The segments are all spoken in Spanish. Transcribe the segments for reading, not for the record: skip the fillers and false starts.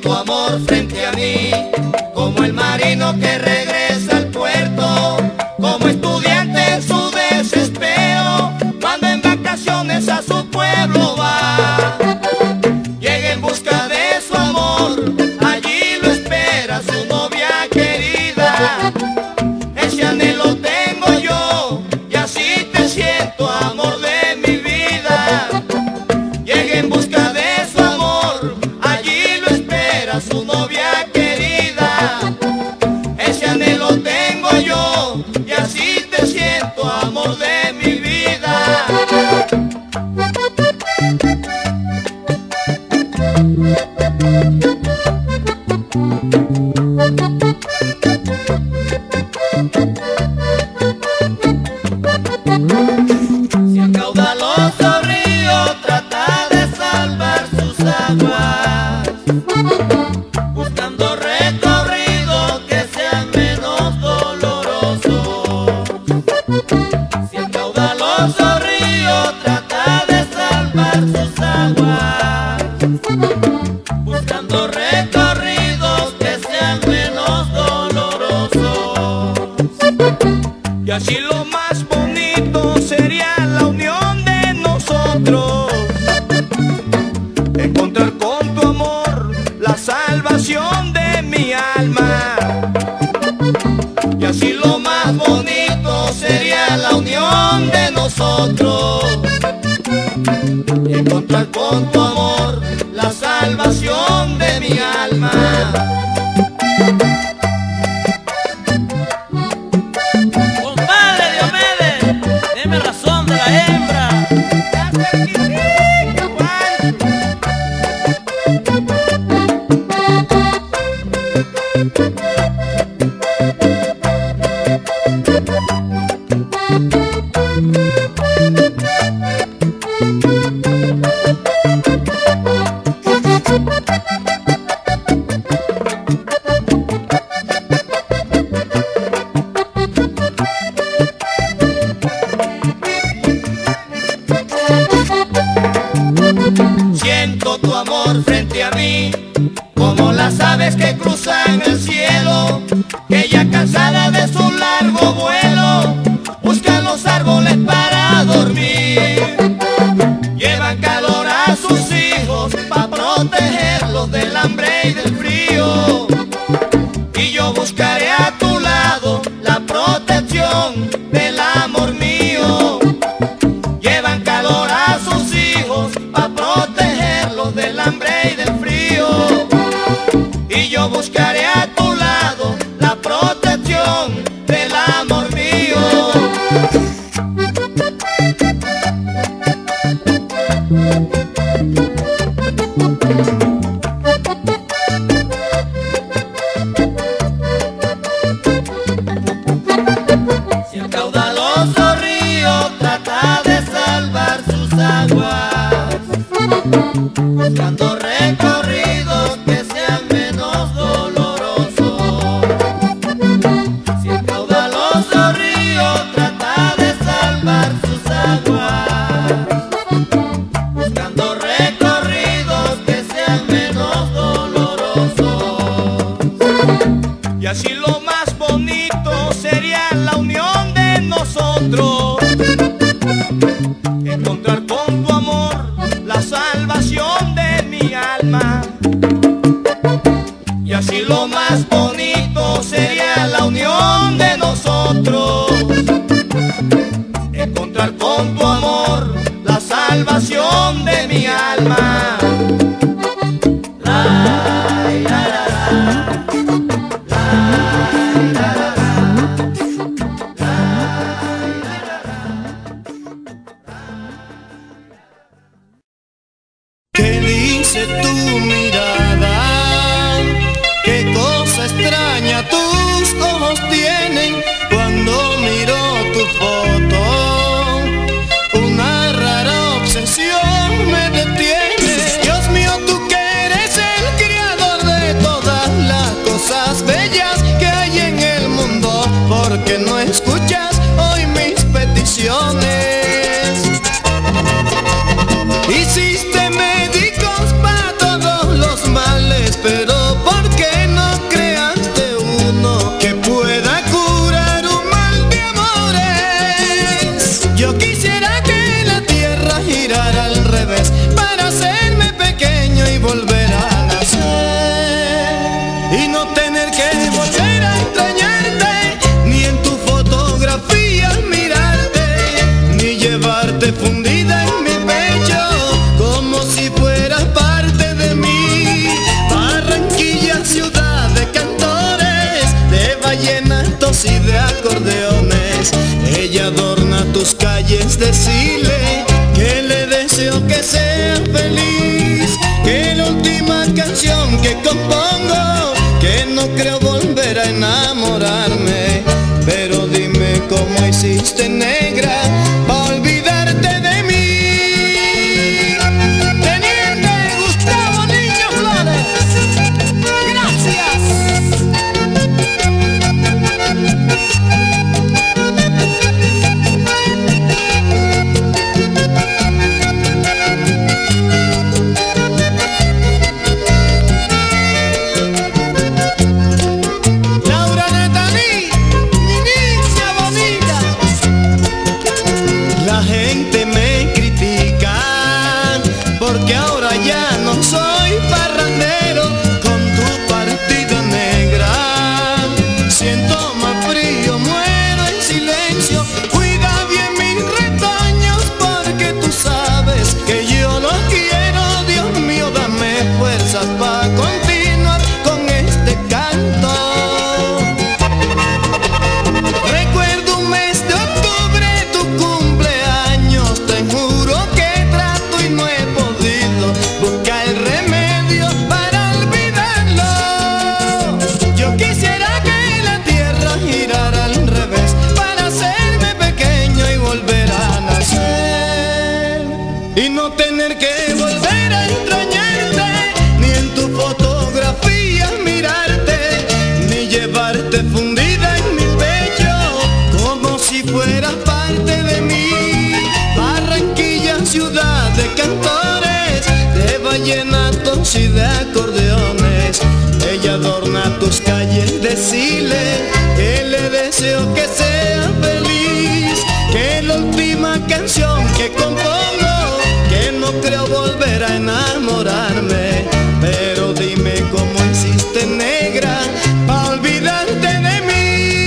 tu amor frente a mí, como el marino que regresa al puerto, como estudiante en su desespero, cuando en vacaciones a su pueblo va. Llega en busca de su amor, allí lo espera su novia querida. Ese anhelo tengo yo, y así te siento, amor de mi vida. Llega en busca de su amor, allí lo espera su novia querida. Ese anhelo tengo yo, y así te siento, amor de mi vida. Si el caudaloso río trata de salvar sus aguas, buscando recorridos que sean menos dolorosos. Si el caudaloso río trata de salvar sus aguas, buscando recorridos que sean menos dolorosos. Y así lo más bonito sería la unión de nosotros, encontrar con tu amor la salvación de mi alma. Y así lo más bonito sería la unión de nosotros, encontrar con tu amor la salvación de mi alma. Siento tu amor frente a mí, como las aves que cruzan el cielo, que ya cansada de su largo vuelo, buscan los árboles para dormir. Llevan calor a sus hijos para protegerlos del hambre y del frío. Y yo buscaré a tu lado la protección del amor mío. Llevan calor a sus hijos para protegerlos del hambre y del frío. Y yo buscaré a tu lado la protección del amor mío. Si el caudaloso río trata de salvar sus aguas, buscando recorridos que sean menos dolorosos. Si el caudaloso río trata de salvar sus aguas, buscando recorridos que sean menos dolorosos. Y así lo más bonito sería la unión de nosotros, encontrar con tu amor la salvación de mi alma. Y así lo más bonito sería la unión de nosotros, encontrar con tu amor la salvación de mi alma. ¿Qué dice tu mirada? ¿Qué cosa extraña tus ojos tienen cuando miro tu foto? Una rara obsesión me detiene. Dios mío, tú que eres el creador de todas las cosas bellas que hay en el mundo, ¿por qué no escuchas hoy mis peticiones? Hiciste médicos para todos los males, pero y no tener que volver a extrañarte, ni en tu fotografía mirarte, ni llevarte fundida en mi pecho como si fueras parte de mí. Barranquilla, ciudad de cantores, de vallenatos y de acordeones, ella adorna tus calles. Decirle que le deseo que sea feliz, que la última canción que compongo, que no creo volver a enamorarme. Pero dime cómo hiciste, negra, pa' olvidarte de mí. Teniente Gustavo Niño Flores, gracias. Porque ahora ya no soy parrandero con tu partida negra. Siento más frío, muero en silencio. Cuida bien mis retoños porque tú sabes que yo los quiero. Dios mío, dame fuerzas para continuar con este canto. Recuerdo un mes de octubre, tu cumpleaños, te juro que trato y no he podido buscar el remedio para olvidarlo. Yo quisiera que la tierra girara al revés para hacerme pequeño y volver a nacer, y no tener que volver a extrañarte, ni en tu fotografía mirarte, ni llevarte fundida en mi pecho como si fueras parte de mí. Barranquilla, ciudad de cantores, de vallenatos y de acordeones, ella adorna tus calles. Decirle que le deseo que sea feliz, que la última canción que compongo, que no creo volver a enamorarme. Pero dime cómo hiciste, negra, pa' olvidarte de mí.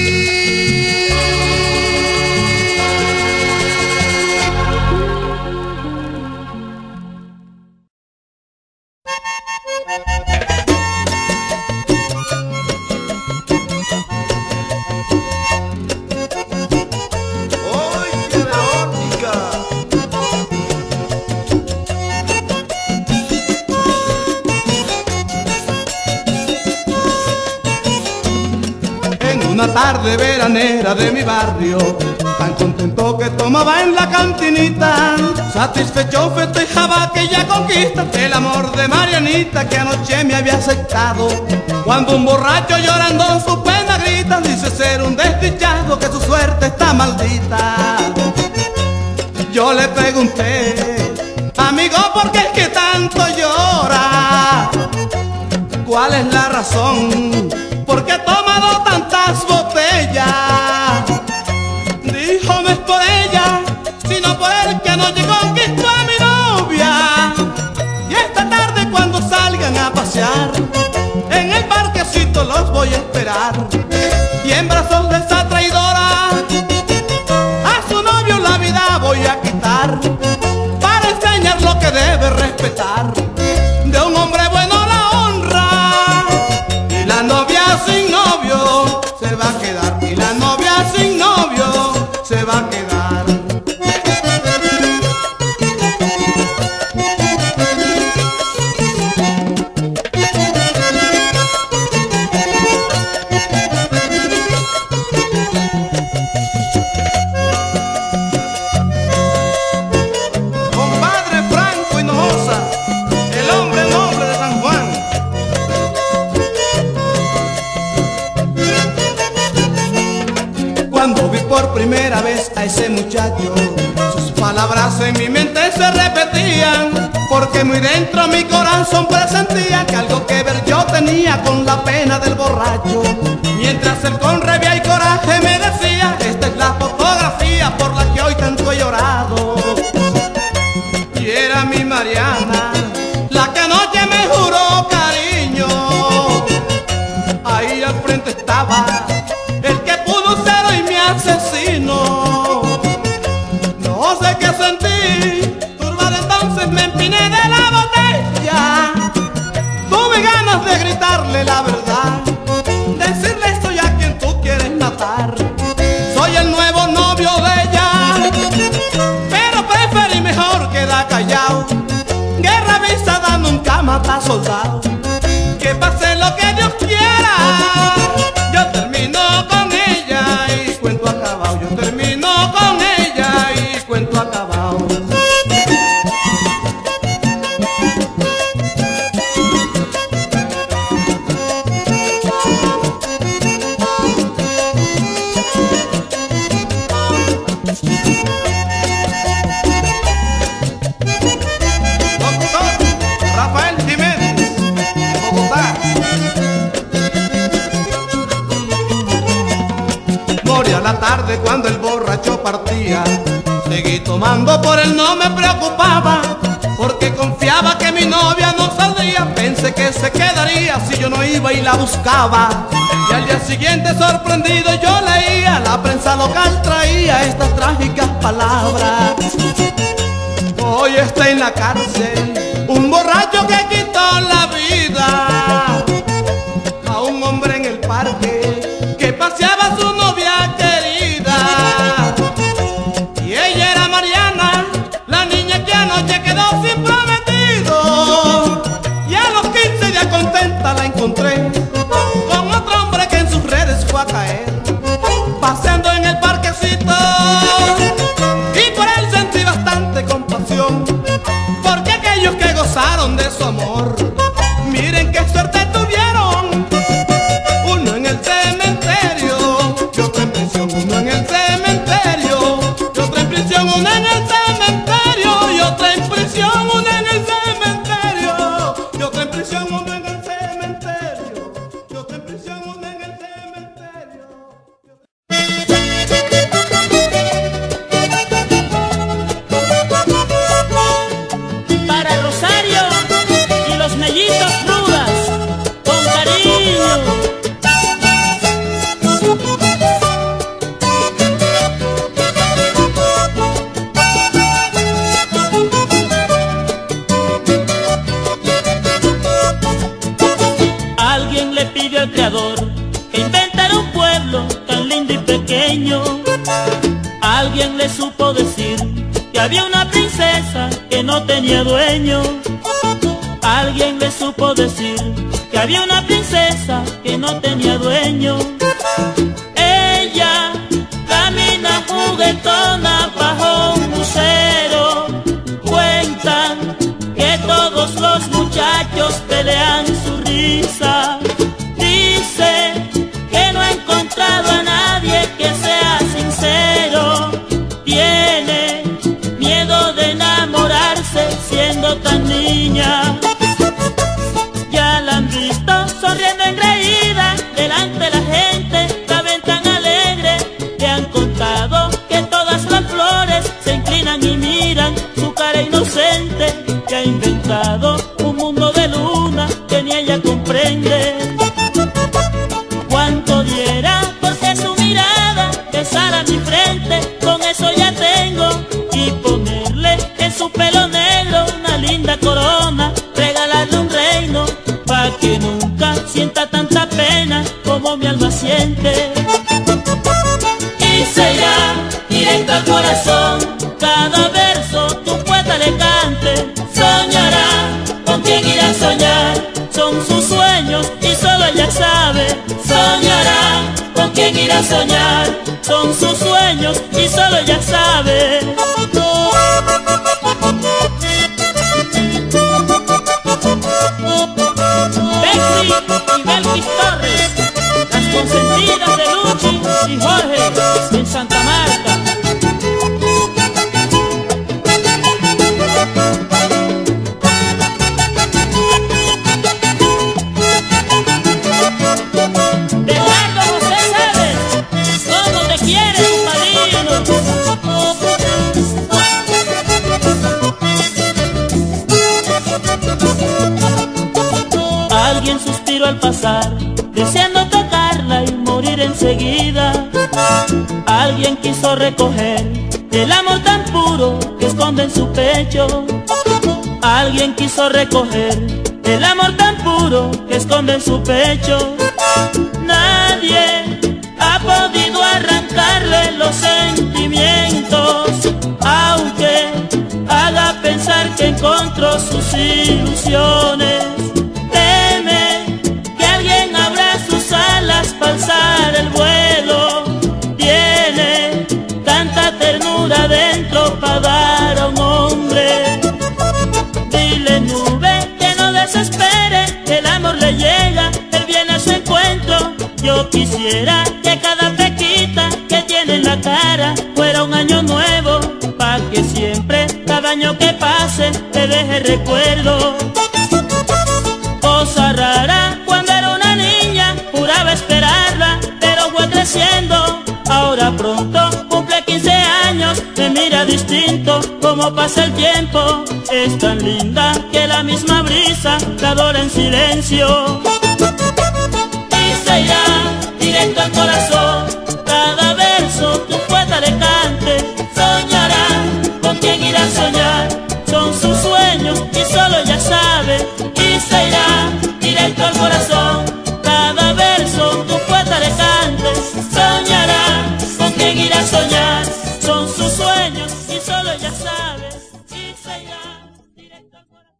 Una tarde veranera de mi barrio, tan contento que tomaba en la cantinita, satisfecho festejaba aquella conquista, el amor de Marianita que anoche me había aceptado. Cuando un borracho llorando en su pena grita, dice ser un desdichado, que su suerte está maldita. Yo le pregunté, amigo, ¿por qué es que tanto llora? ¿Cuál es la razón? ¿Por qué he tomado tantas botellas? Dijo, no es por ella, sino por el que anoche conquistó a mi novia. Y esta tarde cuando salgan a pasear, en el parquecito los voy a esperar. Y en brazos de esa traidora, a su novio la vida voy a quitar, para enseñar lo que debe respetar. De un hombre bueno la honra, y la novia sin novio se va a quedar, y la novia sin novio se va a quedar. Compadre Franco Hinojosa, el hombre noble de San Juan. Cuando vi por primera vez a ese muchacho, sus palabras en mi mente se repetían, porque muy dentro mi corazón presentía que algo que ver yo tenía con la pena del borracho. Mientras él con rabia y coraje me decía, esta es la fotografía por la que hoy tanto he llorado. Y era mi Mariana, la que anoche me juró cariño, decirle la verdad, decirle soy a quien tú quieres matar. Soy el nuevo novio de ella, pero preferí mejor quedar callado. Guerra avisada nunca mata soldado. Que pase lo que Dios quiera, yo termino con ella y cuento acabado. Yo termino con ella y cuento acabado. La tarde cuando el borracho partía, seguí tomando, por él no me preocupaba, porque confiaba que mi novia no saldría. Pensé que se quedaría si yo no iba y la buscaba. Y al día siguiente sorprendido yo leía, la prensa local traía estas trágicas palabras: hoy está en la cárcel un borracho que quitó la vida a un hombre en el parque que paseaba a su novia querida. Y ella era Mariana, la niña que anoche quedó sin prometido. Y a los 15 días contenta la encontré con otro hombre que en sus redes fue a caer, paseando en el parquecito. Y por él sentí bastante compasión, porque aquellos que gozaron de su amor, miren qué suerte tuvieron. Uno en el cementerio y otro en prisión. Uno en el cementerio y otro en prisión. Uno en el cementerio y otro en prisión. Uno en el cementerio y otro en prisión. Uno en el cementerio y otro en prisión. Uno en el cementerio. Para Rosario y los mellitos Rudas, con cariño. Alguien le pidió al creador que inventara un pueblo tan lindo y pequeño. Alguien le supo decir que había una princesa que no tenía dueño. Alguien le supo decir que había una princesa que no tenía dueño. Ella camina juguetona bajo un lucero. Cuentan que todos los muchachos pelean su risa. Dice que no ha encontrado a nadie que sea sincero. Tiene miedo de enamorarse siendo tan niña. Ya la han visto sonriendo engreída delante de la gente, la ven tan alegre. Le han contado que todas las flores se inclinan y miran su cara inocente. Que ha inventado un mundo de luna que ni ella comprende. Cuánto diera porque su mirada besara mi frente, con eso ya tengo. Y ponerle en su pelo negro una linda corona, regalarle un reino, pa' que nunca sienta tanta pena como mi alma siente. Y se irá directo al corazón cada verso que un poeta le cante. Soñará con quien irá a soñar, son sus sueños y solo ella sabe. Soñará con quien irá a soñar, son sus sueños y solo ella sabe. Bexy y Belkis Torres, las consentidas de Luchi y Jorge en Santa Marta. Bernardo José Cebes, ¿cómo te quiere tu padrino? Alguien suspiró al pasar, deseando tocarla y morir enseguida. Alguien quiso recoger el amor tan puro que esconde en su pecho. Alguien quiso recoger el amor tan puro que esconde en su pecho. Nadie ha podido arrancarle los sentimientos, aunque haga pensar que encontró sus ilusiones. Teme que alguien abra sus alas para alzar el vuelo. Tiene tanta ternura dentro para dar a un hombre. Dile, nube, que no desespere, que el amor le llega, él viene a su encuentro. Yo quisiera que cada pequita que tiene en la cara fuera un año nuevo, pa' que siempre, cada año que pase, te deje recuerdo. Cosa rara, cuando era una niña, juraba esperarla, pero fue creciendo. Ahora pronto cumple 15 años, me mira distinto, como pasa el tiempo. Es tan linda que la misma brisa la adora en silencio. Y se irá directo al corazón, cada verso que un poeta le cante. Soñará con quien irá a soñar, son sus sueños y solo ella sabe. Y se irá directo al corazón, cada verso que un poeta le cante. Soñará con quien irá a soñar, son sus sueños y solo ella sabe. Y se irá directo al corazón.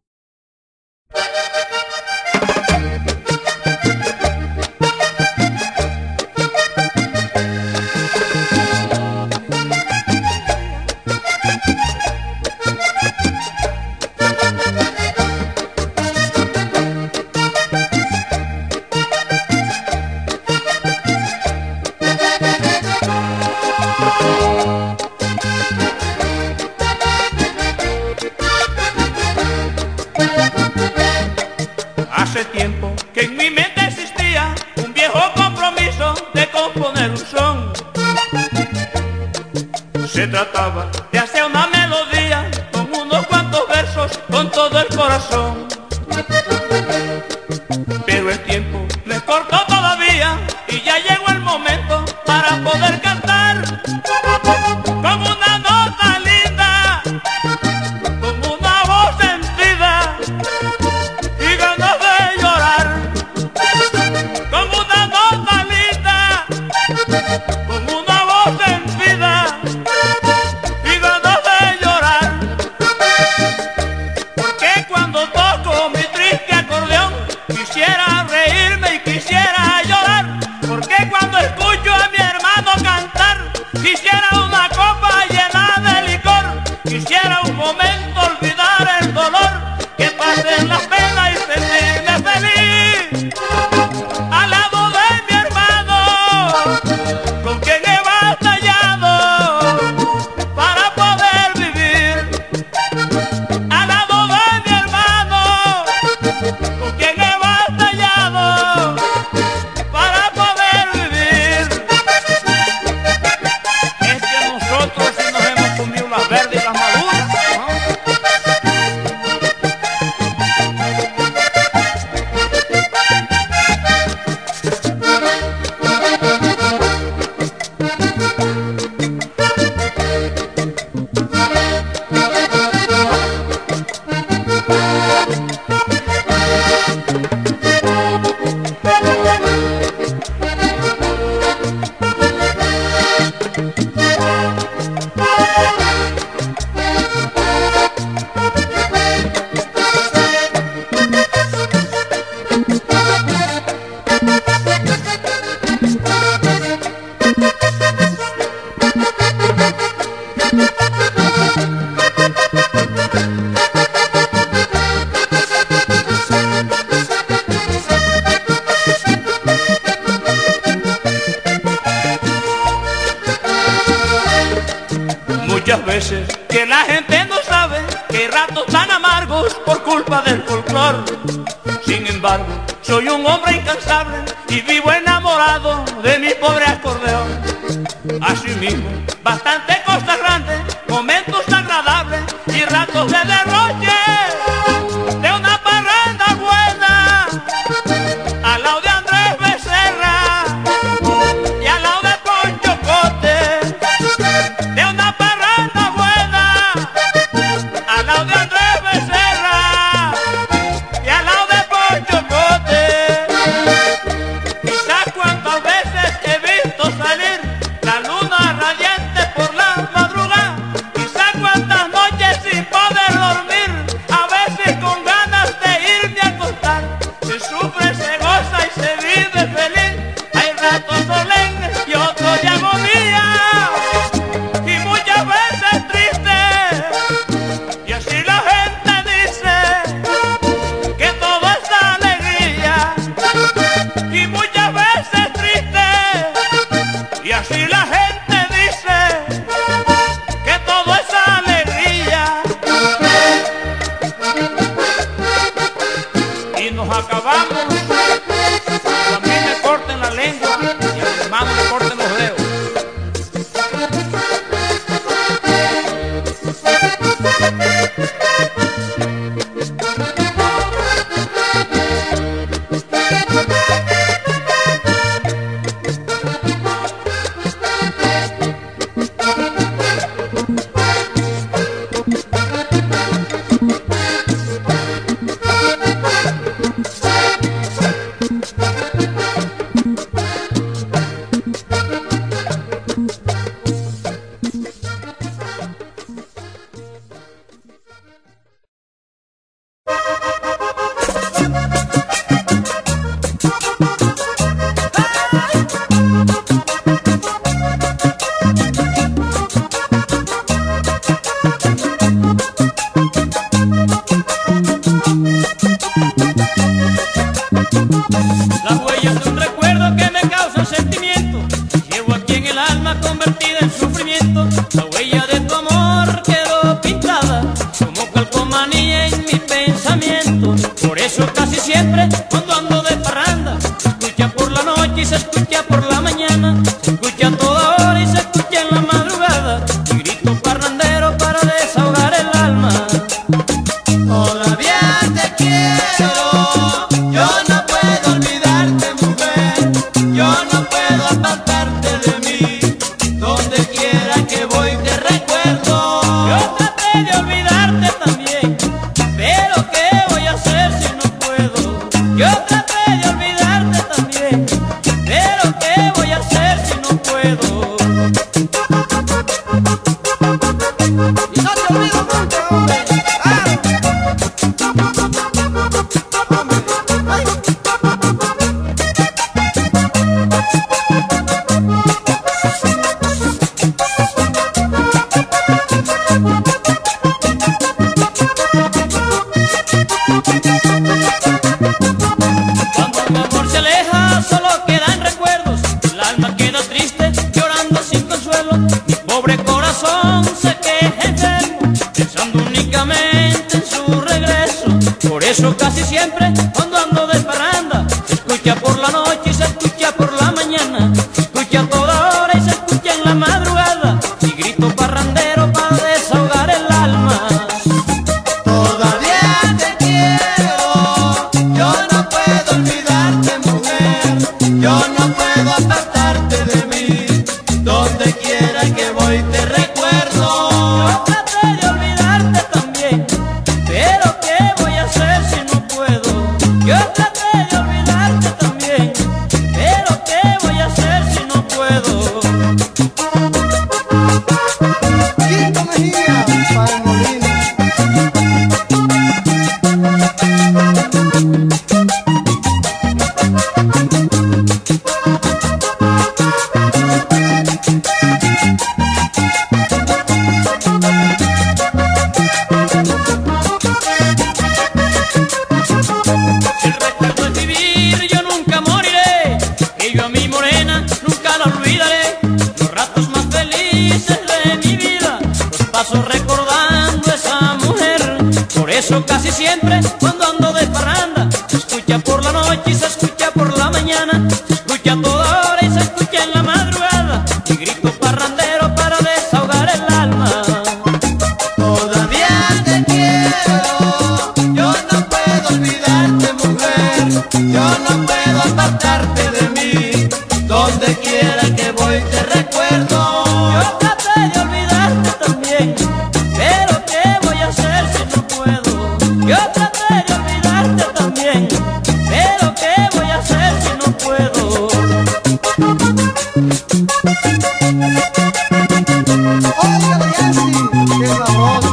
Hace tiempo que en mi mente existía un viejo compromiso de componer un son. Se trataba de hacer una melodía con unos cuantos versos con todo el corazón. Pero el tiempo no es corto todavía y ya llegó el momento para poder cantar con una nota linda, con una voz sentida y ganas de llorar, con una nota linda, con una voz sentida y ganas de llorar. Porque cuando toco mi triste acordeón quisiera reírme y quisiera llorar. Porque cuando escucho a mi hermano cantar quisiera una copa llena de licor. Quisiera un momento olvidar el dolor, que pasen las penas y sentirme feliz al lado de mi hermano, con quien he batallado para poder vivir. Al lado de mi hermano, con quien he batallado para poder vivir. Es que nosotros sí nos hemos comido las verdes y las maduras, ¿no? Muchas veces que la gente no sabe que hay ratos tan amargos por culpa del folclor. Sin embargo, soy un hombre incansable y vivo enamorado de mi pobre acordeón. Asimismo, bastante cosas grandes, momentos agradables y ratos de derroche, de una parranda buena, al lado de Andrés Becerra y al lado de Poncho Cote. De una parranda buena, al lado de Andrés Becerra y al lado de Las huellas de un recuerdo que me causa sentimiento, llevo aquí en el alma convertida en sufrimiento. La huella de tu amor quedó pintada como calcomanía en mi pensamiento. Por eso casi siempre cuando ando de parranda, se escucha por la noche y se escucha por la mañana, se escucha a toda hora y se escucha en la madrugada, y grito parrandero para desahogar el alma. Todavía te quiero, yo no puedo olvidarte, mujer, yo no puedo apartarte de mí, donde quiera que voy te recuerdo. Yo traté de olvidarte también, pero ¿qué voy a hacer si no puedo? Yo traté de olvidarte también, pero ¿qué voy a hacer si no puedo? Y no te olvido nunca, hombre. Cuando mi amor se aleja solo quedan recuerdos, el alma queda triste llorando sin consuelo, mi pobre corazón se queja enfermo pensando únicamente en su regreso. Por eso casi siempre cuando ando de parranda, se escucha por la noche y se escucha por la mañana, se escucha a toda hora y se escucha en la madrugada, y grito parrandero para desahogar el alma. Todavía te quiero, yo no puedo olvidarte, mujer, yo no puedo apartarte de mí, donde quiera que voy te recuerdo. Yo traté de olvidarte también, pero ¿qué voy a hacer si no puedo? Yo traté de olvidarte también, pero ¿qué voy a hacer si no puedo? Quinto Mejía, para el molino. El recuerdo es vivir, yo nunca moriré, y yo a mi morena nunca la olvidaré. Los ratos más felices de mi vida los paso recordando a esa mujer. Por eso casi siempre cuando ando de parranda, se escucha por la noche y se escucha por la mañana, se escucha a toda hora y se escucha en la madrugada, y grito parrandero para desahogar el alma. Todavía te quiero, yo no puedo olvidarte, mujer, yo no puedo apartarte de mí, donde quiera que voy te recuerdo. Yo traté de olvidarte también, pero ¿qué voy a hacer si no puedo? Yo traté de olvidarte también, pero ¿qué voy a hacer si no puedo? Óigale, Yancy, qué sabroso.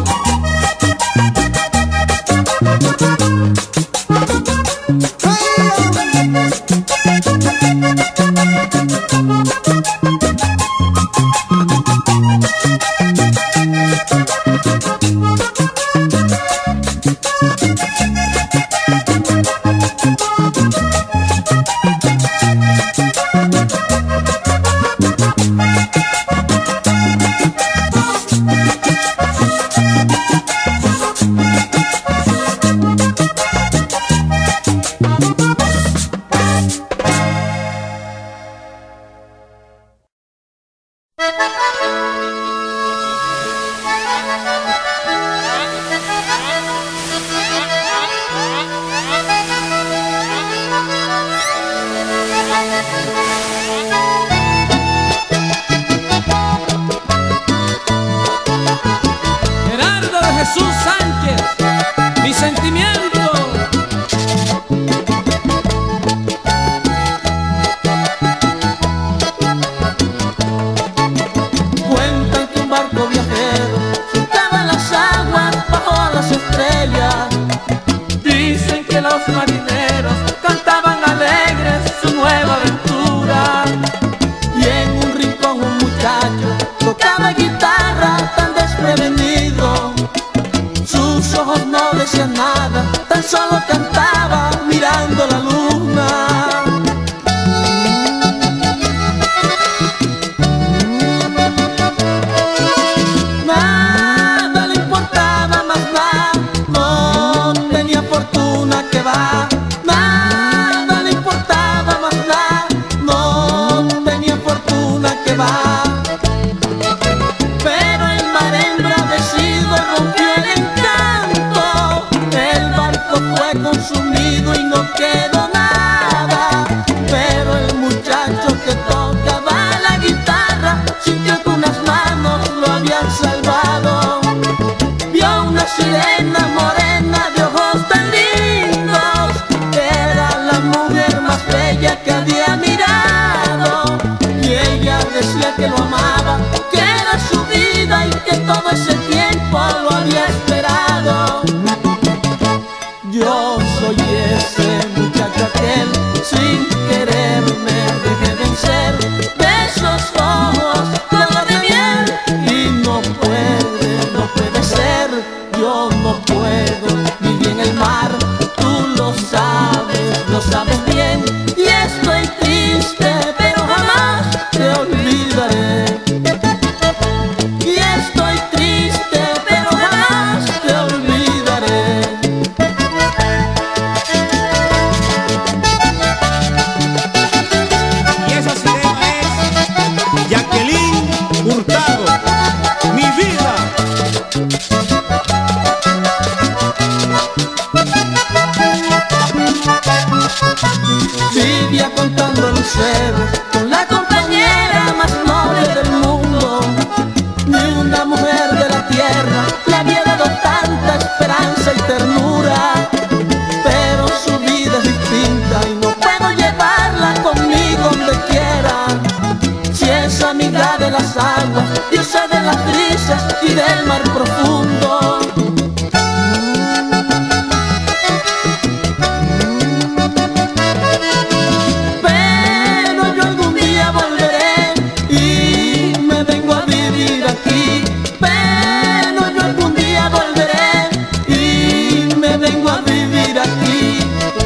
Gerardo de Jesús Sánchez, mi sentimiento. Cuentan que un barco viajero surcaba las aguas bajo las estrellas. Dicen que los marineros cantaban alegres vivía contando luceros con la compañera más noble del mundo. Ni una mujer de la tierra le había dado tanta esperanza y ternura. Pero su vida es distinta y no puedo llevarla conmigo donde quiera. Si es amiga de las aguas, diosa de las brisas y del mar profundo. Pero yo algún día volveré y me vengo a vivir aquí. Pero yo algún día volveré y me vengo a vivir aquí.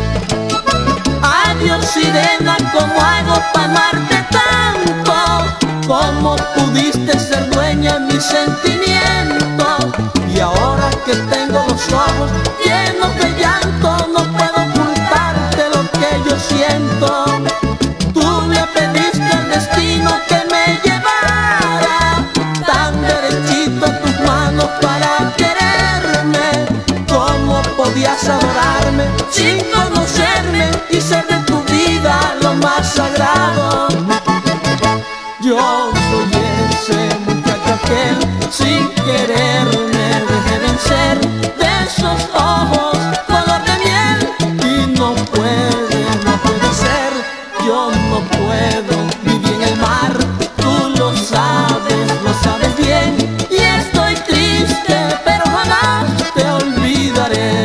Adiós sirena, ¿cómo hago para amarte tanto? ¿Cómo pudiste ser dueña de mis sentimientos? Y ahora que tengo los ojos llenos de llanto, no puedo ocultarte lo que yo siento. Tú le pediste al destino que me llevara tan derechito a tus manos para quererme. ¿Cómo podías adorarme sin conocerme y ser de tu vida lo más sagrado? Yo soy ese muchacho aquel, sin querer me dejé vencer de esos ojos color de miel. Y no puede ser, yo no puedo vivir en el mar. Tú lo sabes bien. Y estoy triste, pero jamás te olvidaré.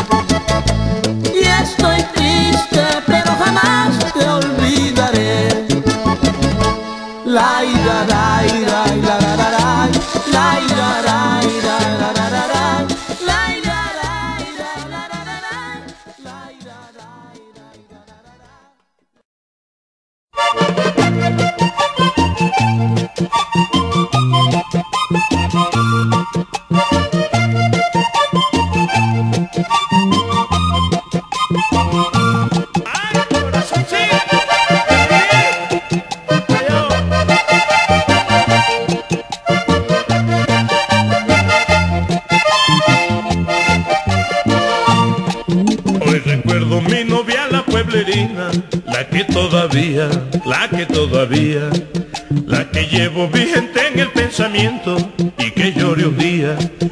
Y estoy triste, pero jamás te olvidaré. La ira, la ira, la la la la, la ira, la ira, la la la la, la ira, la ira, la la la la, la ira, la ira, la la la la. Hoy recuerdo mi novia la pueblerina, la que todavía, la que llevo vigente en el pensamiento y que llore un día,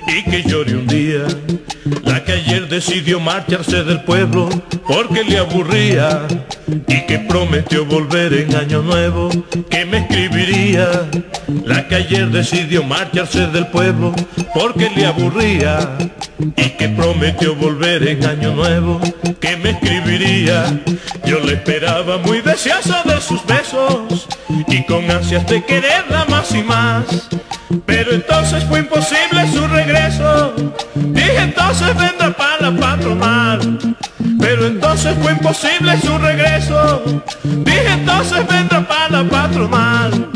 la que ayer decidió marcharse del pueblo porque le aburría y que prometió volver en año nuevo, que me escribiría. La que ayer decidió marcharse del pueblo porque le aburría y que prometió volver en año nuevo, que me escribiría. Yo le esperaba muy deseoso de sus besos y con ansias de quererla más y más, pero entonces fue imposible su regreso. Dije entonces vendrá para la patronal, pero entonces fue imposible su regreso. Dije entonces vendrá para la patronal.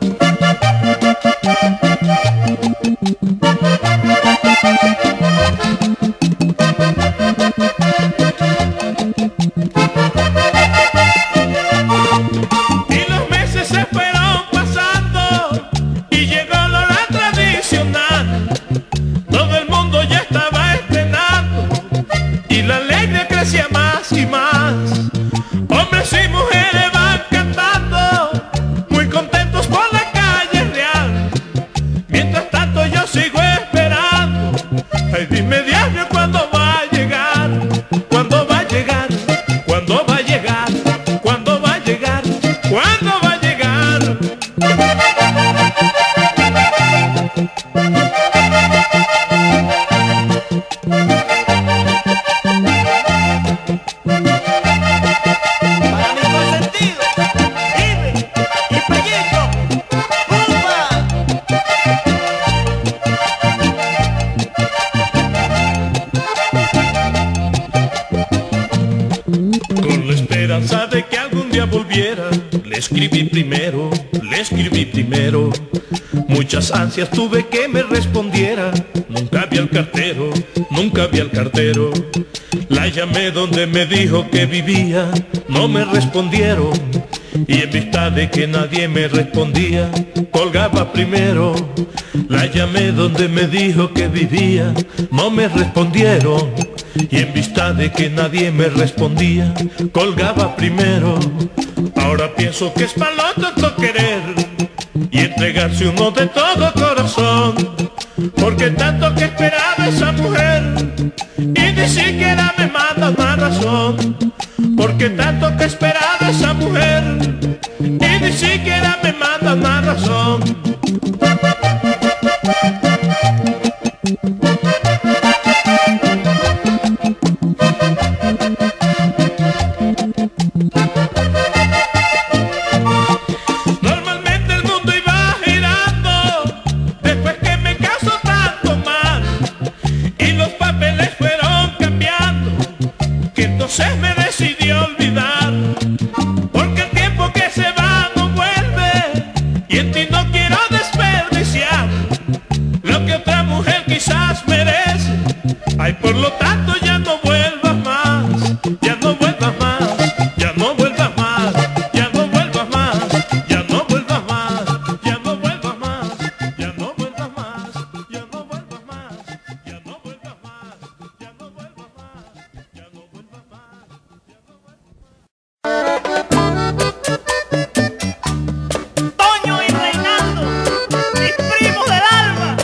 Y los meses se fueron pasando y llegó la hora tradicional. Todo el mundo ya estaba estrenando y la alegría crecía más y más. Hombres y mujeres van cantando, muy contentos por la calle real. Mientras tanto yo sigo esperando. Ay, dime diablo, ¿cuándo va a llegar? ¿Cuándo va a llegar? ¿Cuándo va a llegar? ¿Cuándo va a llegar? ¿Cuándo va a llegar? Para mi consentido, Ibe y Payito, ¡rumba! Con la esperanza de que algún día volviera, le escribí primero. Muchas ansias tuve que me respondiera. Nunca vi al cartero. La llamé donde me dijo que vivía, no me respondieron. Y en vista de que nadie me respondía, colgaba primero. La llamé donde me dijo que vivía, no me respondieron. y en vista de que nadie me respondía, colgaba primero. Ahora pienso que es malo tanto querer y entregarse uno de todo corazón, porque tanto que esperaba esa mujer y ni siquiera me manda una razón. Porque tanto que esperaba esa mujer y ni siquiera me manda una razón. Normalmente el mundo iba girando después que me casó tanto mal, y los papeles fueron cambiando, que entonces me decidí a olvidar. Porque el tiempo que se va no vuelve, y en ti no quiero desperdiciar lo que otra mujer quizás merece. Ay, por lo tanto ya no vuelvas más, ya no vuelvas más, ya no vuelvas más, ya no vuelvas más, ya no vuelvas más, ya no vuelvas más, ya no vuelvas más, ya no vuelvas más, ya no vuelvas más, ya no vuelvas más, ya no vuelvas más, ya no vuelvas más. Toño y Reinaldo, mis primos del alma.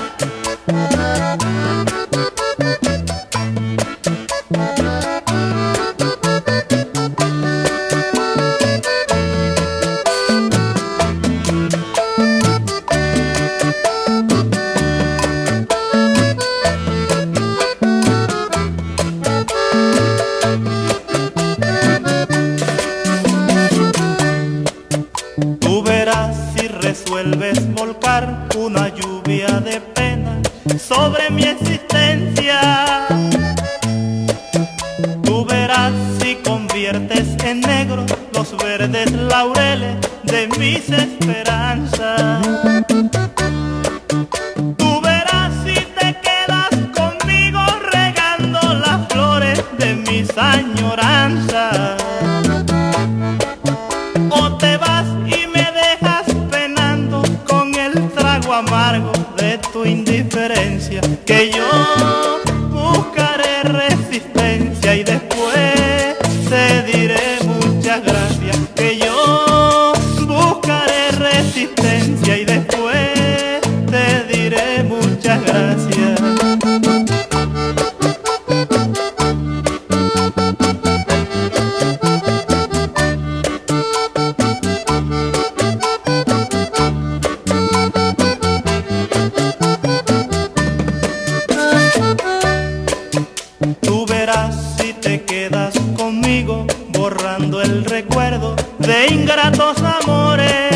Tú verás si resuelves volcar una lluvia de pena sobre mi existencia. Tú verás si conviertes en negro los verdes laureles de mis esperanzas. Tú verás si te quedas conmigo regando las flores de mis añoranzas. O te vas y me dejas penando con el trago amargo de tu indiferencia, que yo buscaré resistencia y después te diré muchas gracias, que yo buscaré resistencia y después te diré muchas gracias. Tú verás si te quedas conmigo borrando el recuerdo de ingratos amores.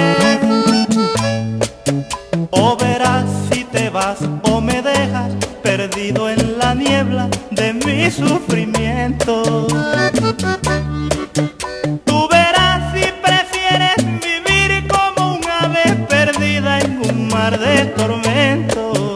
O verás si te vas o me dejas perdido en la niebla de mi sufrimiento. Tú verás si prefieres vivir como un ave perdida en un mar de tormento.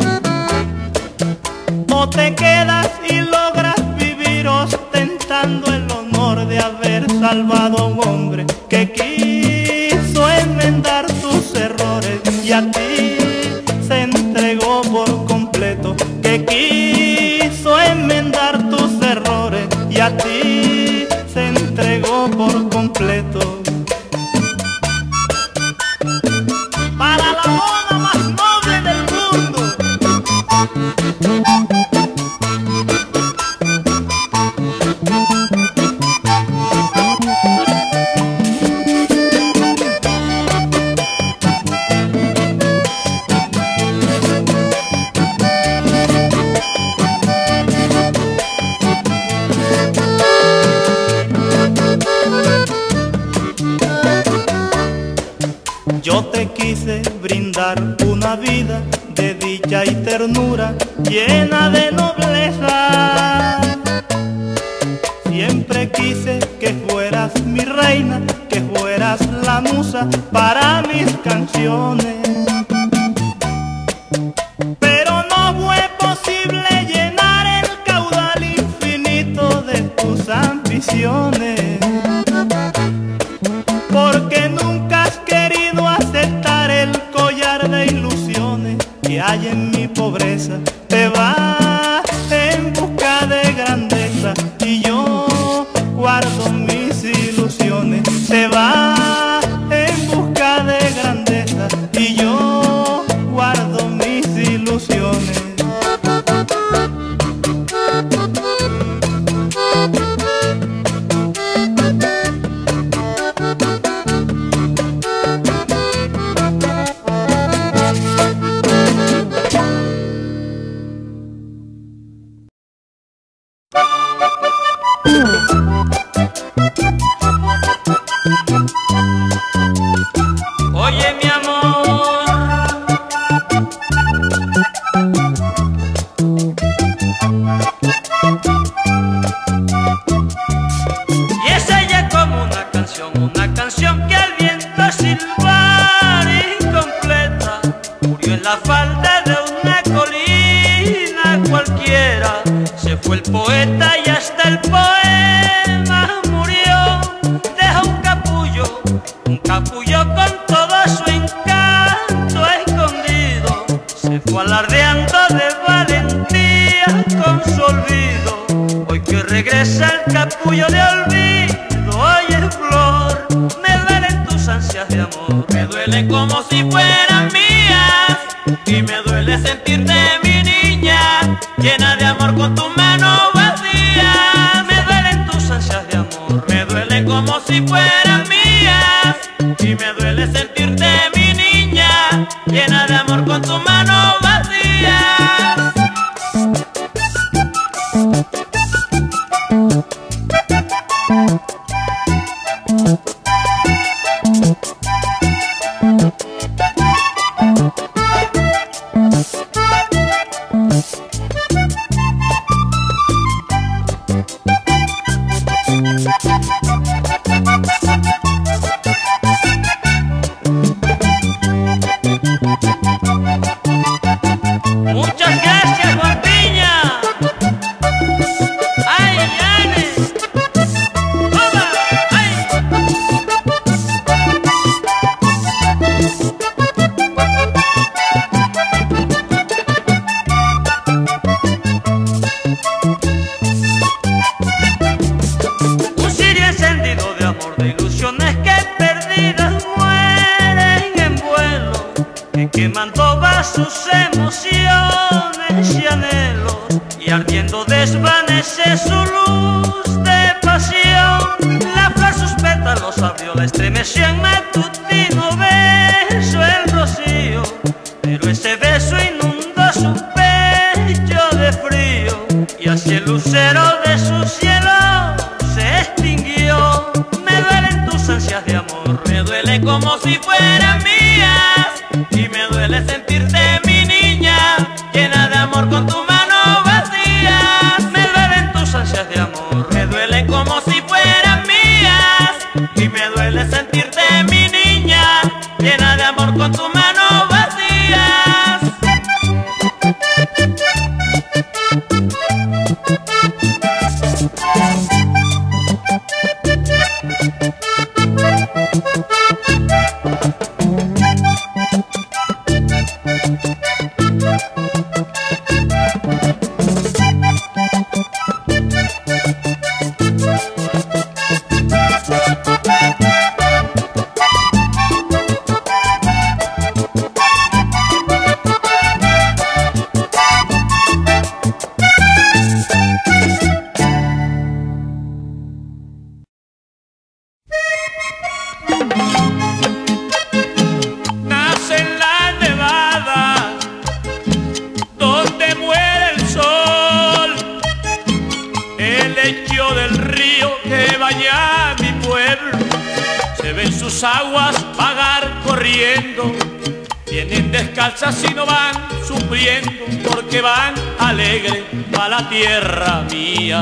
O te quedas y logras vivir ostentando el honor de haber salvado a un hombre que quiso enmendar tus errores y a ti se entregó por completo, que quiso enmendar tus errores y a ti se entregó por completo. Para la boda más noble del mundo. Yo te quise brindar una vida de dicha y ternura llena de nobleza. Siempre quise que fueras mi reina, que fueras la musa para mis canciones. Pero no fue posible llenar el caudal infinito de tus ambiciones, porque nunca has querido aceptar el collar de ilusiones que hay en mi pobreza. Te vas en busca de grandeza Oye mi amor, y es ella como una canción que al viento silbar incompleta murió en la falda de una colina cualquiera. Se fue el poeta y hasta el poema murió. Deja un capullo con todo su encanto escondido. Se fue alardeando de valentía con su olvido. Hoy que regresa el capullo de olvido, oye flor, me duelen tus ansias de amor. Me duelen como si fueran mías y me duele sentirte mi niña, llena de amor con tu mano vacía. Me duelen tus ansias de amor, me duelen como si fueran mías y me duele sentirte mi niña, llena de amor con tu mano vacía. Muchas gracias, Juan Piña. ¡Ay, Yane! ¡Toma! ¡Ay! Un cirio encendido de amor, de ilusiones que perdidas mueren en vuelo, que queman todas sus emociones y anhelos, y ardiendo desvanece su luz de pasión. La flor sus pétalos abrió, la estremeció en matutino beso el rocío, pero ese beso inundó su pecho de frío, y así el lucero de su cielo se extinguió. Me duelen tus ansias de amor, me duele como si fueran mías, y me duele sentirte mi niña, llena de amor con tu mano vacía. Me duelen tus ansias de amor, me duele como si fueran mías, y me duele sentirte mi niña, llena de amor con tu mano vacía. Nace en la nevada, donde muere el sol, el lecho del río que baña mi pueblo. Se ven sus aguas vagar corriendo, vienen descalzas y no van sufriendo, porque van alegres a la tierra mía.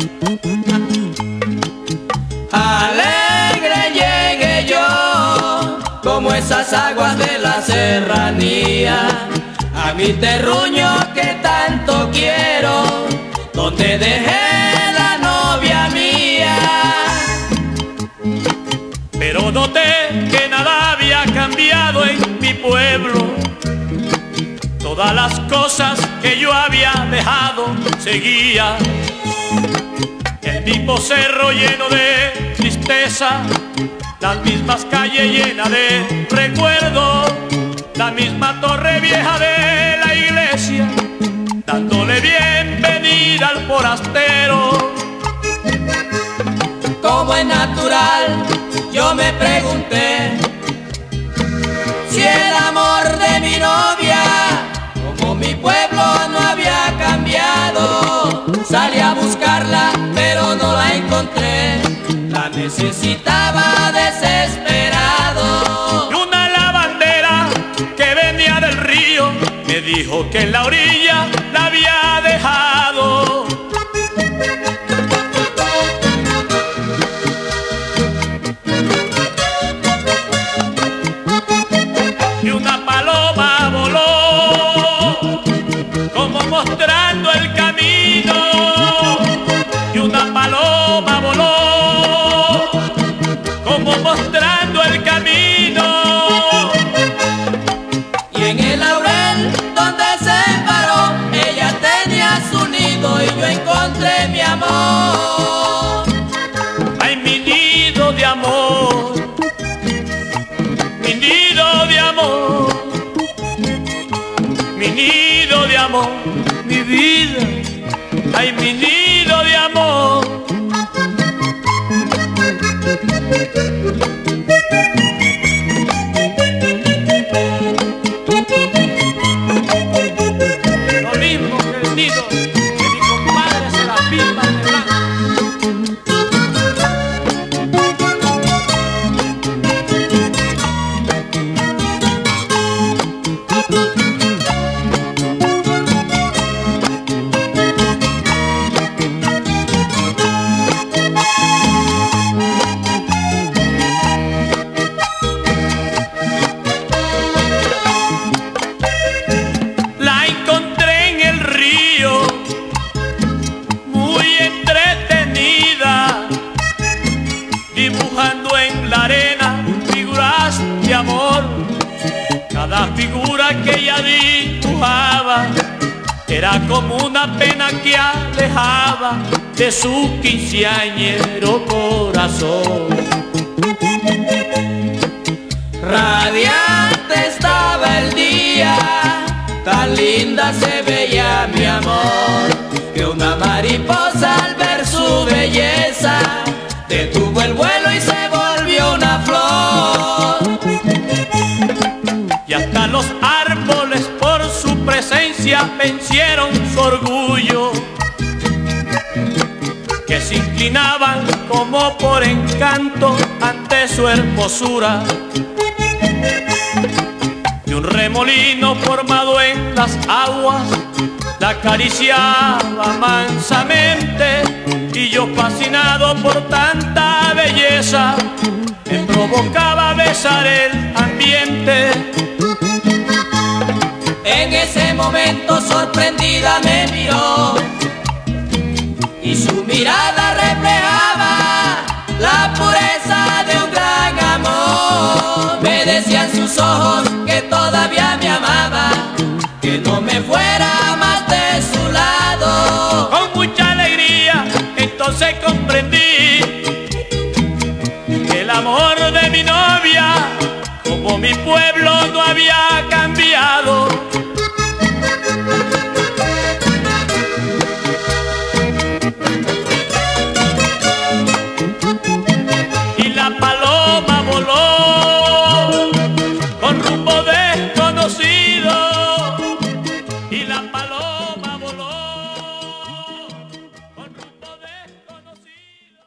Alegre llegué yo, como esas aguas de la serranía, a mi terruño que tanto quiero, donde dejé la novia mía. Pero noté que nada había cambiado en mi pueblo. Todas las cosas que yo había dejado seguía. El mismo cerro lleno de tristeza, las mismas calles llenas de recuerdos, la misma torre vieja de la iglesia, dándole bienvenida al forastero. Como es natural, yo me pregunté si el amor de mi novia, como mi pueblo no había cambiado. Salí a buscarla, pero no la encontré, la necesitaba desesperada. dijo que en la orilla la había dejado. Y una paloma voló como mostrando el camino. Y una paloma voló como mostrando el camino. Y en el laurel donde se paró, ella tenía su nido y yo encontré mi amor. Ay, mi nido de amor, mi nido de amor, mi nido de amor, mi vida, ay, mi nido de amor. Lo mismo que el nido que mi compadre se la pinta de blanco. La encontré en el río, muy entretenida, dibujando en la arena figuras de amor. Cada figura que ella dibujaba era como una pena que alejaba de su quinceañero corazón. Radiante estaba el día, tan linda se veía mi amor, que una mariposa al ver su belleza detuvo el vuelo y se volvió una flor. Y hasta los árboles por su presencia vencieron su orgullo, que se inclinaban como por encanto ante su hermosura. Y un remolino formado en las aguas la acariciaba mansamente, y yo fascinado por tanta belleza me provocaba besar el ambiente. En ese momento sorprendida me miró y su mirada reflejaba la pureza de un gran amor. Me decían sus ojos que todavía me amaba, que no me fuera más de su lado. Con mucha alegría entonces comprendí que el amor de mi novia, como mi pueblo, no había cambiado. Y la paloma voló con rumbo desconocido. Y la paloma voló con rumbo desconocido.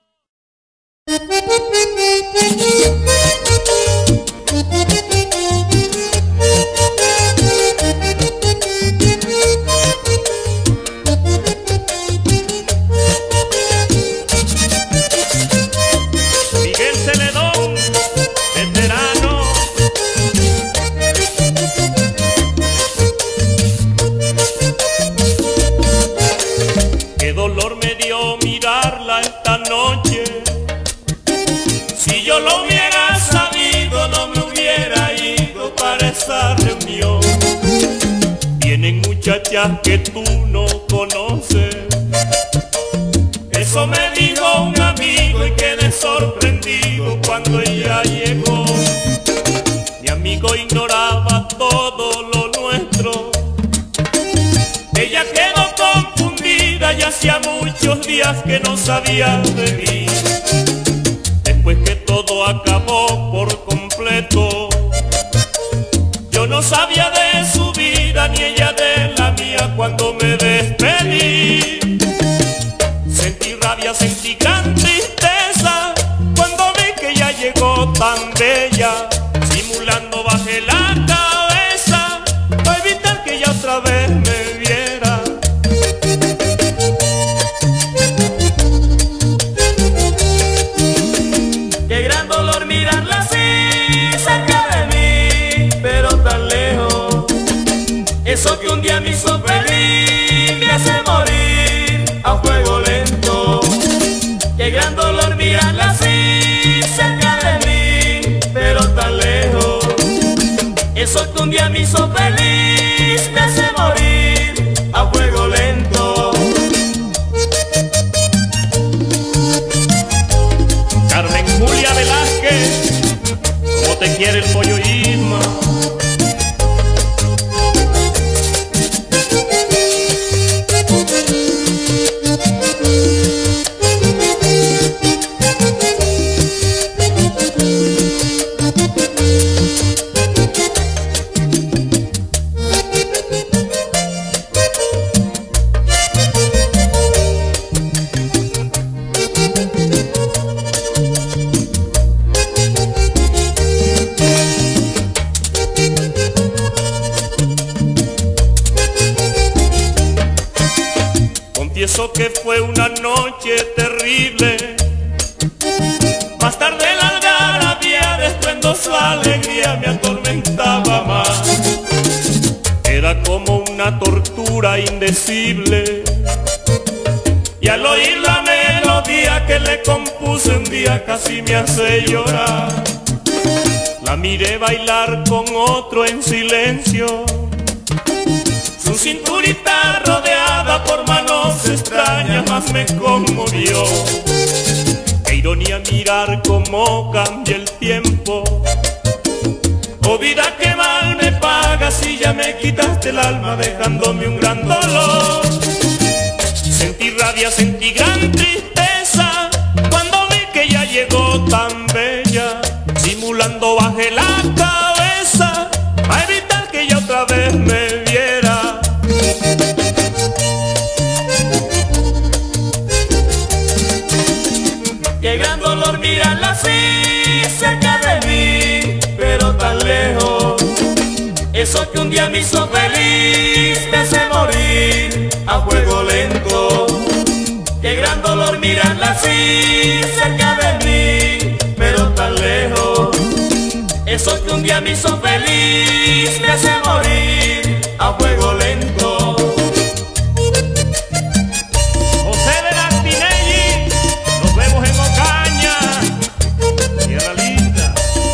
Miguel Celedón, veterano. Qué dolor me dio mirarla esta noche. Si yo lo hubiera sabido, no me hubiera ido para esa reunión. Vienen muchachas que tú no conoces. Eso me dijo un amigo y quedé sorprendido cuando ella llegó. Mi amigo ignoraba todo lo nuestro. Ella quedó confundida y hacía muchos días que no sabía de mí. Después que todo acabó por completo, yo no sabía de su vida ni ella de la mía. Cuando me despedí, sentí rabia, sentí gran tristeza cuando vi que ella llegó tan bella. Simulando bajé la cabeza para evitar que ella día me hizo feliz, me hace morir a fuego lento. Carmen Julia Velázquez, ¿cómo te quiere el pollo Isma? Confieso que fue una noche terrible, más tarde la algarabía de estruendosa alegría me atormentaba más. Era como una tortura indecible, y al oír la melodía que le compuse un día casi me hace llorar. La miré bailar con otro en silencio, su cinturita rodeada por manos extrañas más me conmovió. Qué ironía mirar cómo cambia el tiempo. Oh vida, que mal me pagas y ya me quitaste el alma dejándome un gran dolor. Sentí rabia, sentí gran tristeza cuando vi que ya llegó tan bella. Simulando bajé la cabeza para evitar que ella otra vez me viera. Qué gran dolor mirarla así cerca de mí, pero tan lejos. Eso que un día me hizo feliz me hace morir a fuego lento. Qué gran dolor mirarla así cerca de mí, pero tan lejos. Eso que un día me hizo feliz me hace morir a fuego lento. José de Lantinelli, nos vemos en Ocaña, Tierra Linda.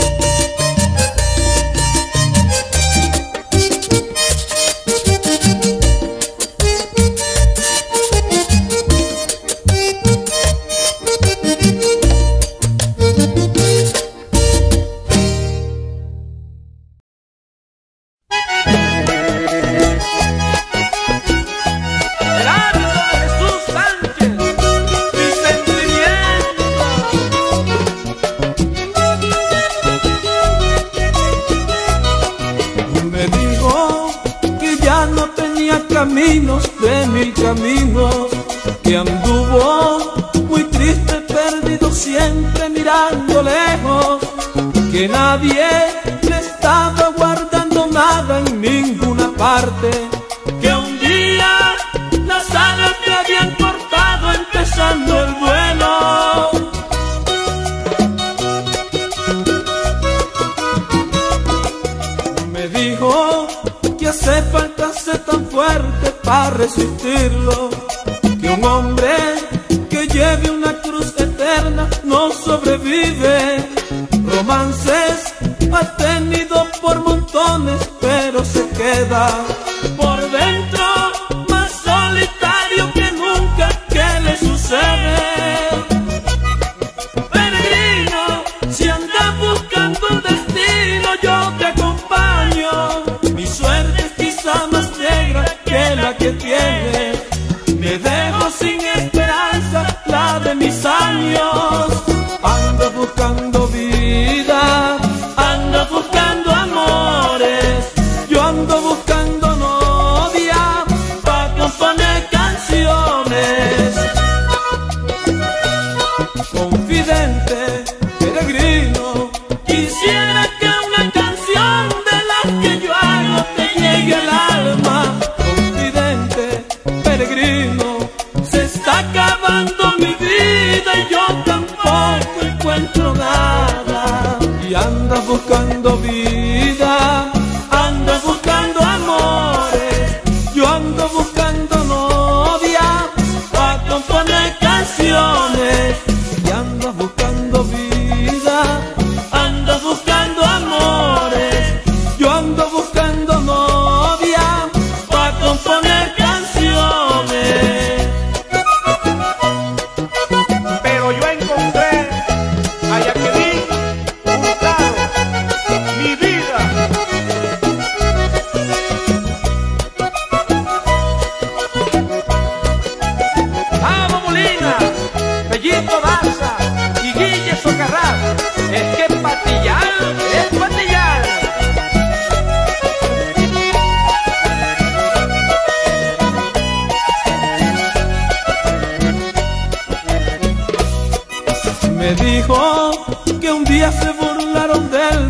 Caminos de mil caminos, que anduvo muy triste, perdido, siempre mirando lejos, que nadie le estaba guardando nada en ninguna parte, que un día las alas me habían cortado empezando el vuelo. Me dijo que hace falta ser tan fuerte para resistirlo, que un hombre que lleve una cruz eterna no sobrevive. Romances ha tenido por montones, pero se queda por dentro más solitario que nunca. ¿Qué le sucede? Peregrino, si andas buscando un destino, yo te acompaño. Mi suerte es quizá más negra que la que tienes. Me dejo sin esperanza la de mis años. Ando buscando vida, ando buscando amores. Yo ando buscando novia para componer canciones. Confidente, peregrino, quisiera que una canción de las que yo hago te llegue al alma. Confidente, peregrino, se está acabando mi vida y yo tampoco encuentro nada. Y andas buscando vida, andas buscando amores. Yo ando buscando novia para componer canciones. Y andas buscando vida, andas buscando amores. Yo ando buscando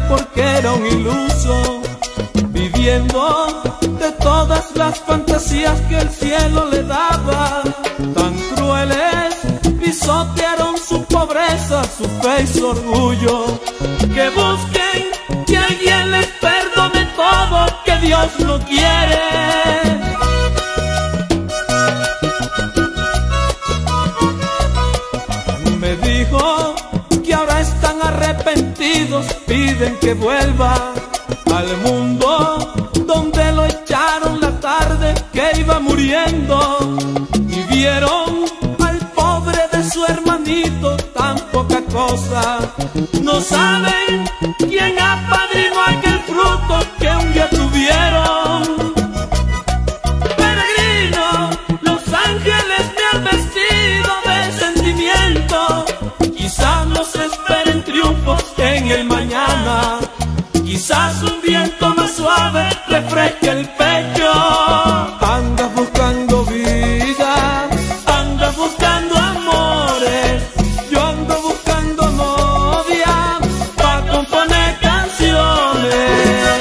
porque era un iluso, viviendo de todas las fantasías que el cielo le daba. Tan crueles pisotearon su pobreza, su fe y su orgullo. Que busquen que alguien les perdone todo, que Dios no quiere. Me dijo que ahora están arrepentidos, piden que vuelva al mundo donde lo echaron la tarde que iba muriendo. Y vieron al pobre de su hermanito, tan poca cosa. No saben quién apadrinó aquel fruto que un día tuvieron. Peregrino, los ángeles me han vestido de sentimiento. Quizás nos esperen triunfos en el mañana. Quizás un viento más suave refresque el pecho. Andas buscando vida, andas buscando amores. Yo ando buscando novia pa' componer canciones.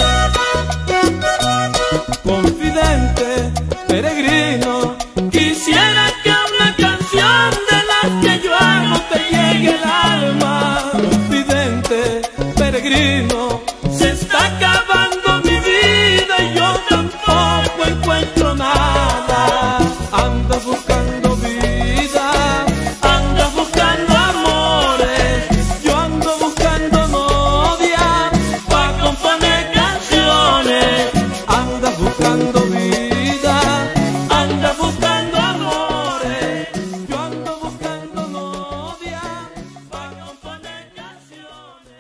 Confidente, peregrino, quisiera que una canción de las que yo hago te llegue al alma. Confidente, peregrino, se está acabando mi vida y yo tampoco encuentro nada. Andas buscando vida, andas buscando amores. Yo ando buscando novia pa' componer canciones. Andas buscando vida, andas buscando amores. Yo ando buscando novia pa' componer canciones.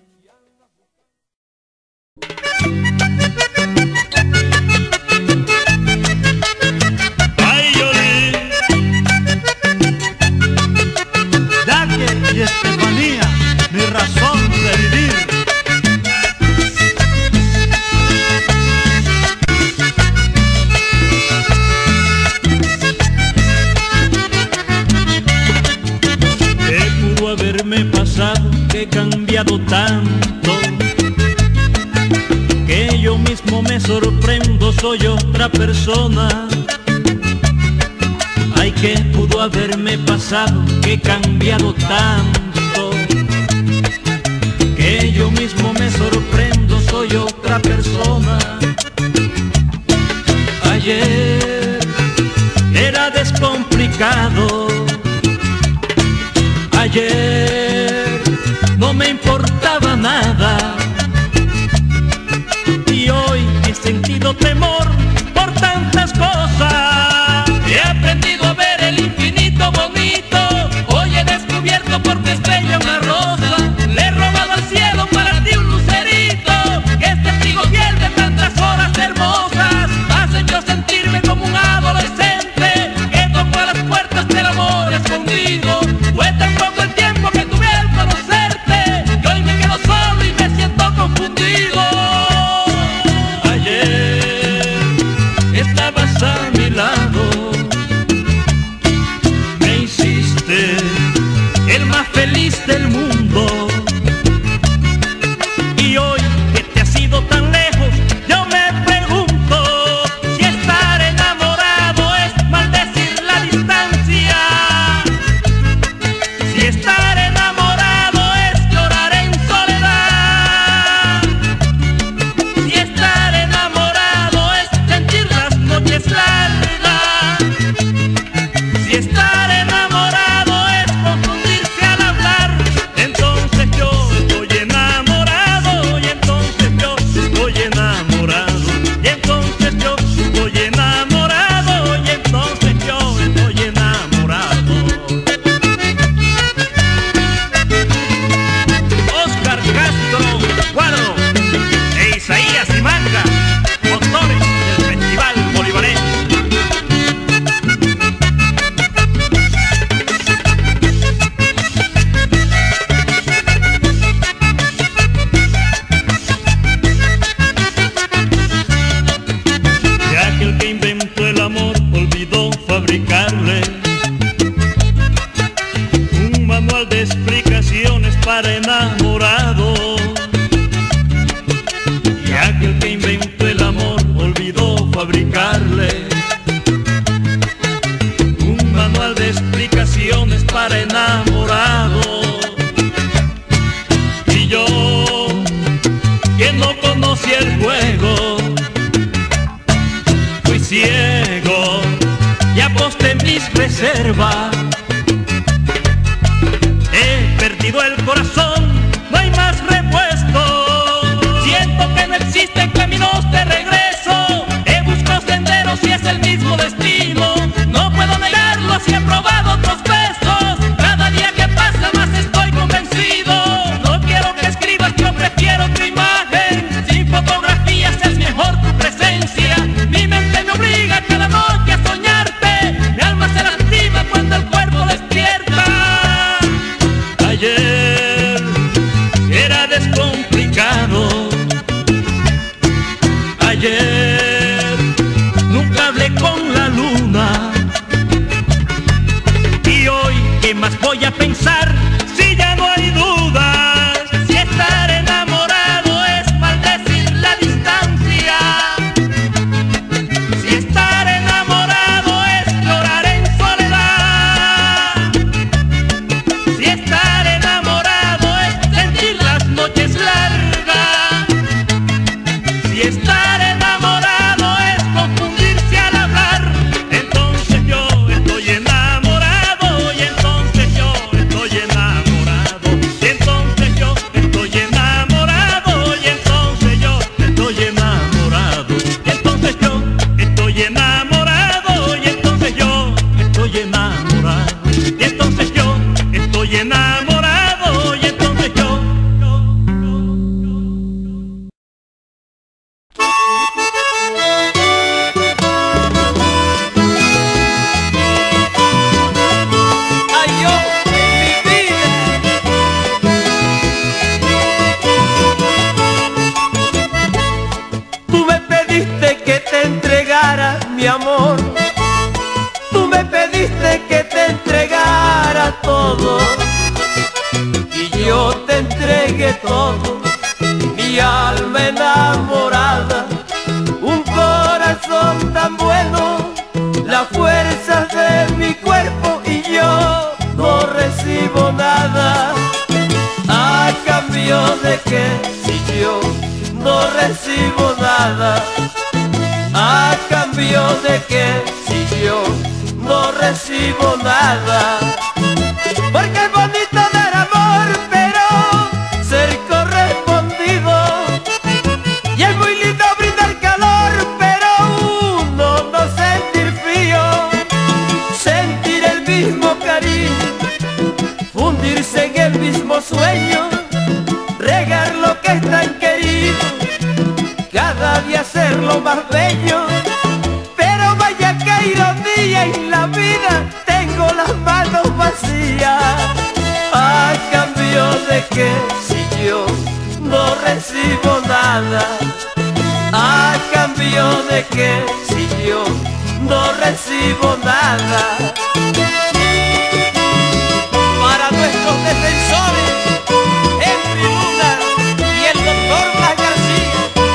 Ay, Yoli, Jackie y Estefanía, mi razón de vivir. ¿Qué pudo haberme pasado? Que he cambiado tanto, que yo mismo me sorprendo, soy otra persona. Ay, ¿qué pudo haberme pasado? Que he cambiado tanto, que yo mismo me sorprendo, soy otra persona. Ayer era descomplicado, ayer no me importaba nada. Y hoy he sentido temor por tantas cosas. He aprendido a ver el infinito bonito. Hoy he descubierto por qué estrella una rosa. Le he robado al cielo para ti un lucerito, que es testigo fiel de tantas horas hermosas. Hacen yo sentirme como un adolescente que tocó a las puertas del amor escondido. Fue tan poco el tiempo que tuve al conocerte, que hoy me quedo solo y me siento confundido. Estabas a mi lado, me hiciste el más feliz del mundo. Y hoy que te has ido tan lejos, yo me pregunto si estar enamorado es maldecir la distancia, si estar enamorado es llorar en soledad, si estar enamorado es sentir las noches largas, si estar enamorado es confundirse al hablar. Entonces yo estoy enamorado, y entonces yo estoy enamorado, y entonces yo estoy enamorado, y entonces yo estoy enamorado. Oscar Castro Cuadro e Isaías Simancas, motores del Festival Bolívarés. Y aquel que inventó el amor olvidó fabricarle un manual de explicaciones para enamorados. reserva. He perdido el corazón, no hay más repuesto. Siento que no existen caminos de regreso. He buscado senderos y es el mismo destino. No puedo negarlo si he probado otros besos. Cada día que pasa más estoy convencido. No quiero que escribas, yo prefiero tu imagen. Sin fotografías es mejor tu presencia. Mi mente me obliga cada noche a soñarte. Mi alma se lastima cuando el cuerpo despierta. Ayer era descomplicado. Ayer nunca hablé con la luna. Y hoy, ¿qué más voy a pensar si ya no hay dudas? Si estar enamorado es maldecir la distancia. Si estar enamorado es llorar en soledad. Si estar enamorado es sentir las noches largas. Si estar enamorado es confundirse al hablar. Entonces yo estoy enamorado. Y entonces yo estoy enamorado. Y entonces yo estoy enamorado. Y entonces yo estoy enamorado. Y entonces yo estoy enamorado. Y entonces yo estoy enamorado. Y entonces yo estoy enamorado. Y entonces yo. Ay, yo en mi vida. Tú me pediste que te entregara mi amor. Tú me pediste que te entregara todo. Y yo te entregué todo. Mi alma enamorada, un corazón tan bueno, las fuerzas de mi cuerpo, y yo no recibo nada. ¿A cambio de qué si yo no recibo nada? ¿A cambio de qué si yo no recibo nada? Porque es bonito dar amor, pero ser correspondido. Y es muy lindo brindar calor, pero uno no sentir frío. Sentir el mismo cariño, fundirse en el mismo sueño, regar lo que es tan querido, cada día hacerlo más bello. Pero vaya que ironía, en la vida tengo las manos vacías. ¿A cambio de qué si yo no recibo nada? ¿A cambio de qué si yo no recibo nada? Para nuestros defensores, Henry Luna y el doctor Blas García.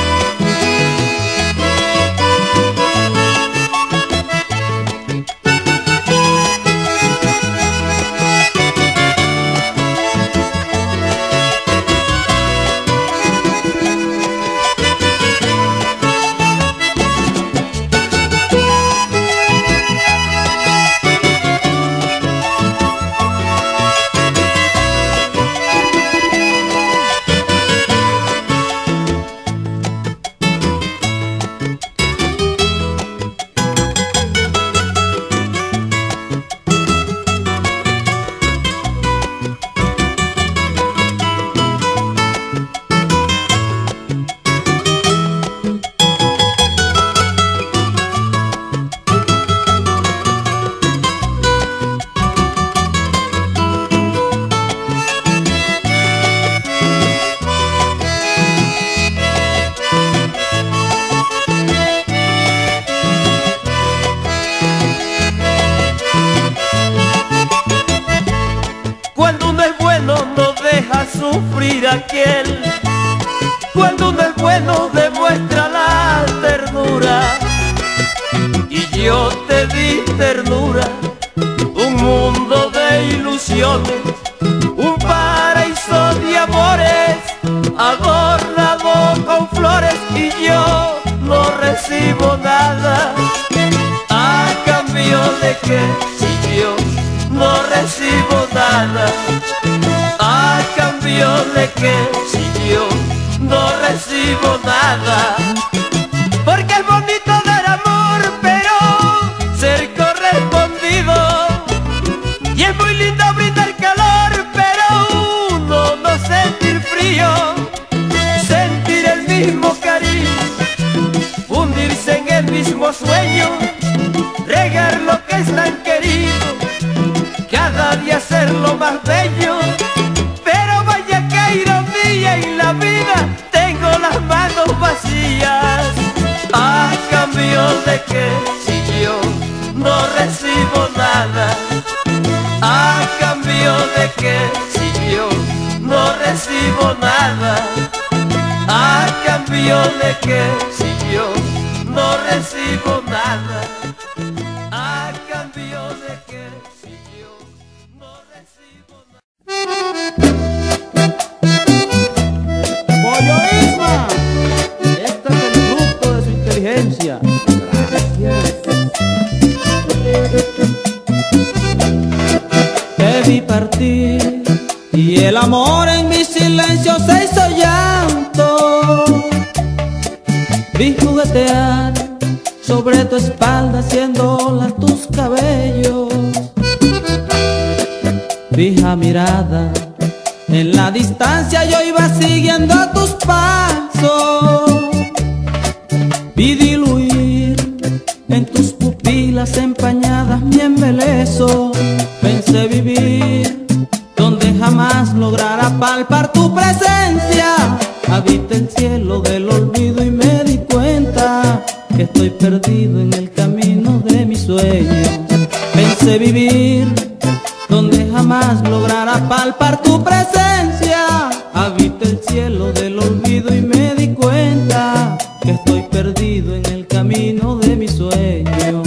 Sufrir aquel, cuando uno es bueno demuestra la ternura. Y yo te di ternura, un mundo de ilusiones, un paraíso de amores, adornado con flores, y yo no recibo nada. ¿A cambio de qué? Si que si yo no recibo nada? Porque es bonito dar amor, pero ser correspondido. Y es muy lindo brindar calor, pero uno no sentir frío. Sentir el mismo cariño, fundirse en el mismo sueño, regar lo que es tan querido, cada día hacerlo más bello. Pero vaya que ironía, en la vida tengo las manos vacías. ¿A cambio de que si yo no recibo nada? ¿A cambio de que si yo no recibo nada? ¿A cambio de que si yo no recibo nada? ¿A cambio de que si yo no recibo nada? Pollo Isma, este es el fruto de su inteligencia. Gracias. Te vi partir y el amor en mi silencio se hizo llanto. Vi juguetear sobre tu espalda haciendo olas tus cabellos. Fija mirada, en la distancia yo iba siguiendo tus pasos. Vi diluir en tus pupilas empañadas mi embeleso. Pensé vivir donde jamás lograra palpar tu presencia. Habité el cielo del olvido y me di cuenta que estoy perdido en el camino de mis sueños. Pensé vivir donde jamás lograra palpar tu presencia. Habité el cielo del olvido y me di cuenta que estoy perdido en el camino de mis sueños.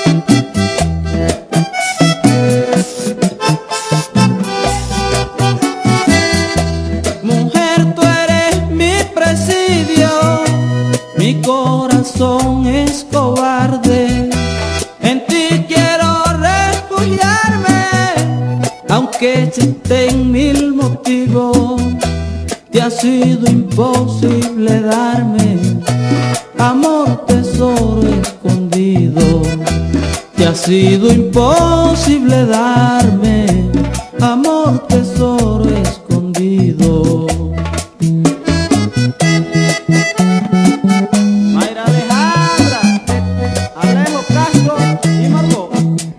Mujer, tú eres mi presidio, mi corazón es cobarde. En ti quiero refugiarme, aunque existen mil motivos. Te ha sido imposible darme amor, tesoro escondido. Te ha sido imposible darme amor, tesoro escondido. Mayra Alejandra, Alejo Castro y Margot.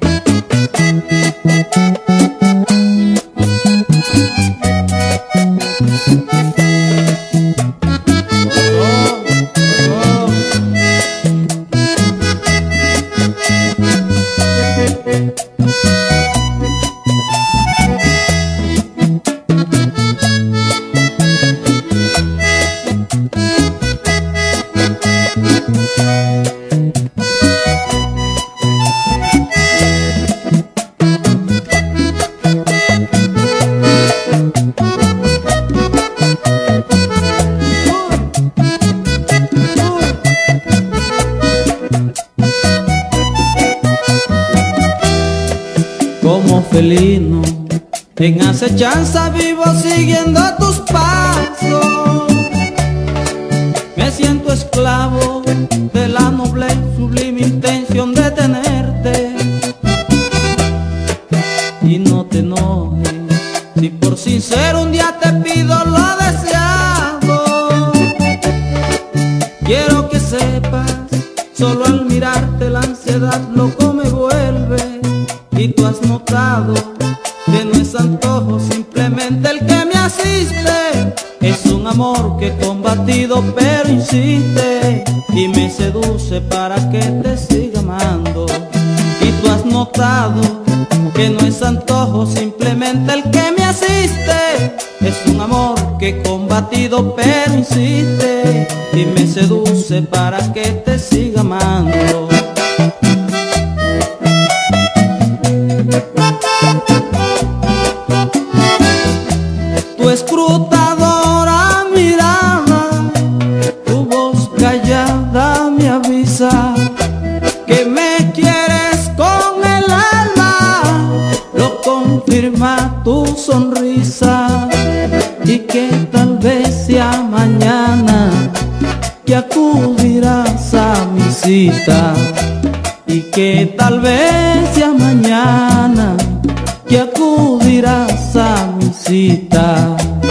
Como felino en acechanza vivo siguiendo tus pasos. Me siento esclavo de la noble y sublime intención de tenerte. Y no te enojes si por sincero un día te pido lo deseado. Quiero que sepas, solo al mirarte la ansiedad loco me vuelve. Y tú has notado que no es antojo simplemente el que me asiste. Es un amor que he combatido pero insiste y me seduce para que te siga amando. Y tú has notado que no es antojo simplemente el que me asiste. Es un amor que he combatido pero insiste y me seduce para que te siga amando. Tu escrutadora mirada, tu voz callada me avisa que me quieres con el alma. Lo confirma tu sonrisa y que tal que acudirás a mi cita y que tal vez sea mañana que acudirás a mi cita.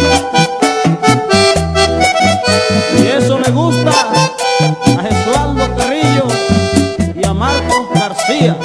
Y eso le gusta a Jesualdo Carrillo y a Marcos García.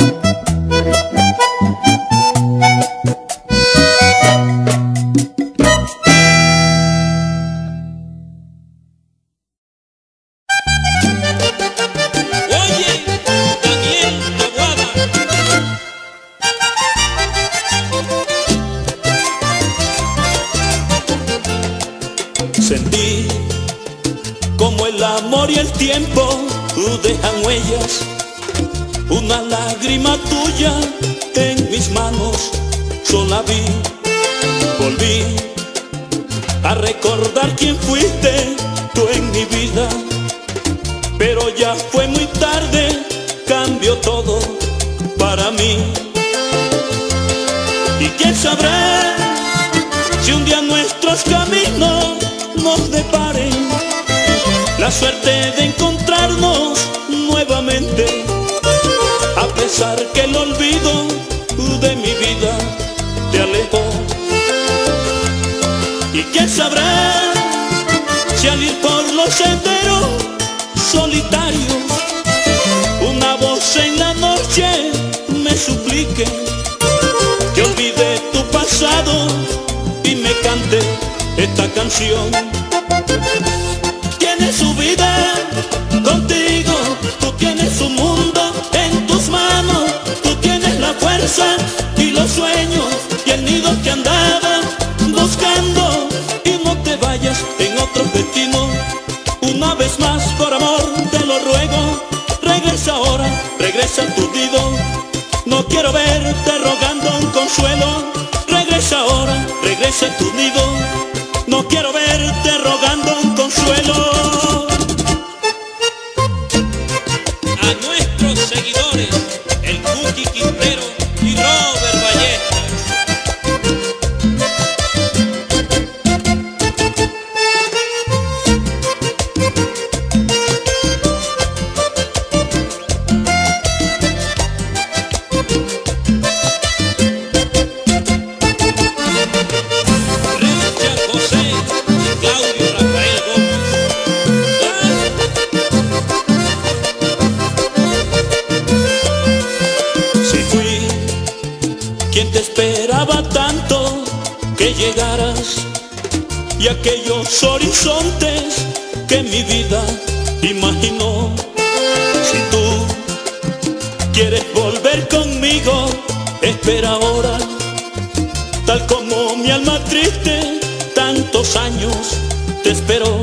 Sentí como el amor y el tiempo dejan huellas, una lágrima tuya en mis manos, sola vi, volví a recordar quién fuiste tú en mi vida, pero ya fue muy tarde, cambió todo para mí. Y quién sabrá si un día nuestros caminos nos deparen la suerte de encontrarnos nuevamente, a pesar que el olvido de mi vida te alejó. Y quién sabrá si al ir por los senderos solitarios una voz en la noche me suplique que olvide tu pasado y me cante esta canción. Tienes su vida contigo, tú tienes su mundo en tus manos, tú tienes la fuerza y los sueños y el nido que andaba buscando. Y no te vayas en otros destinos, una vez más por amor te lo ruego, regresa ahora, regresa a tu nido. No quiero verte rogando un consuelo, regresa ahora, regresa a tu nido. No quiero verte rogando un consuelo. A nuestros seguidores, el Cookie Quintero y Robert Ballestas. Esperaba tanto que llegaras y aquellos horizontes que mi vida imaginó. Si tú quieres volver conmigo, espera ahora, tal como mi alma triste tantos años te esperó.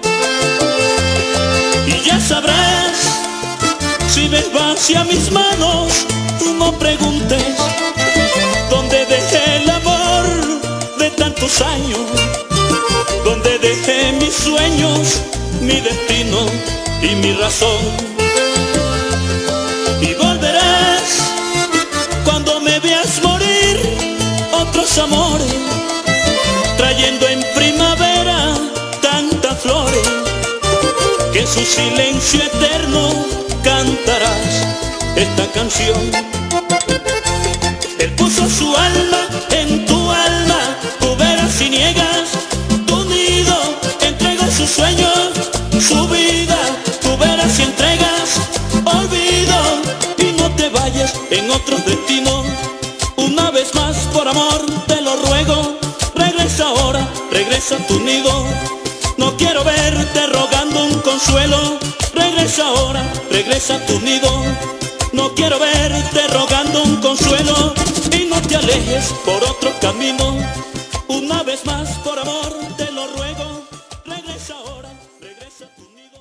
Y ya sabrás, si ves vacía mis manos, tú no preguntes donde dejé el amor de tantos años, donde dejé mis sueños, mi destino y mi razón. Y volverás cuando me veas morir otros amores, trayendo en primavera tantas flores, que en su silencio eterno cantarás esta canción. Él puso su alma en tu alma, tú verás si niegas tu nido, entregó sus sueños, su vida, tú verás si entregas olvido. Y no te vayas en otros destinos, una vez más por amor te lo ruego, regresa ahora, regresa a tu nido. No quiero verte rogando un consuelo, regresa ahora, regresa a tu nido. No quiero verte rogando un consuelo y no te alejes por otro camino. Una vez más por amor te lo ruego, regresa ahora, regresa a tu nido.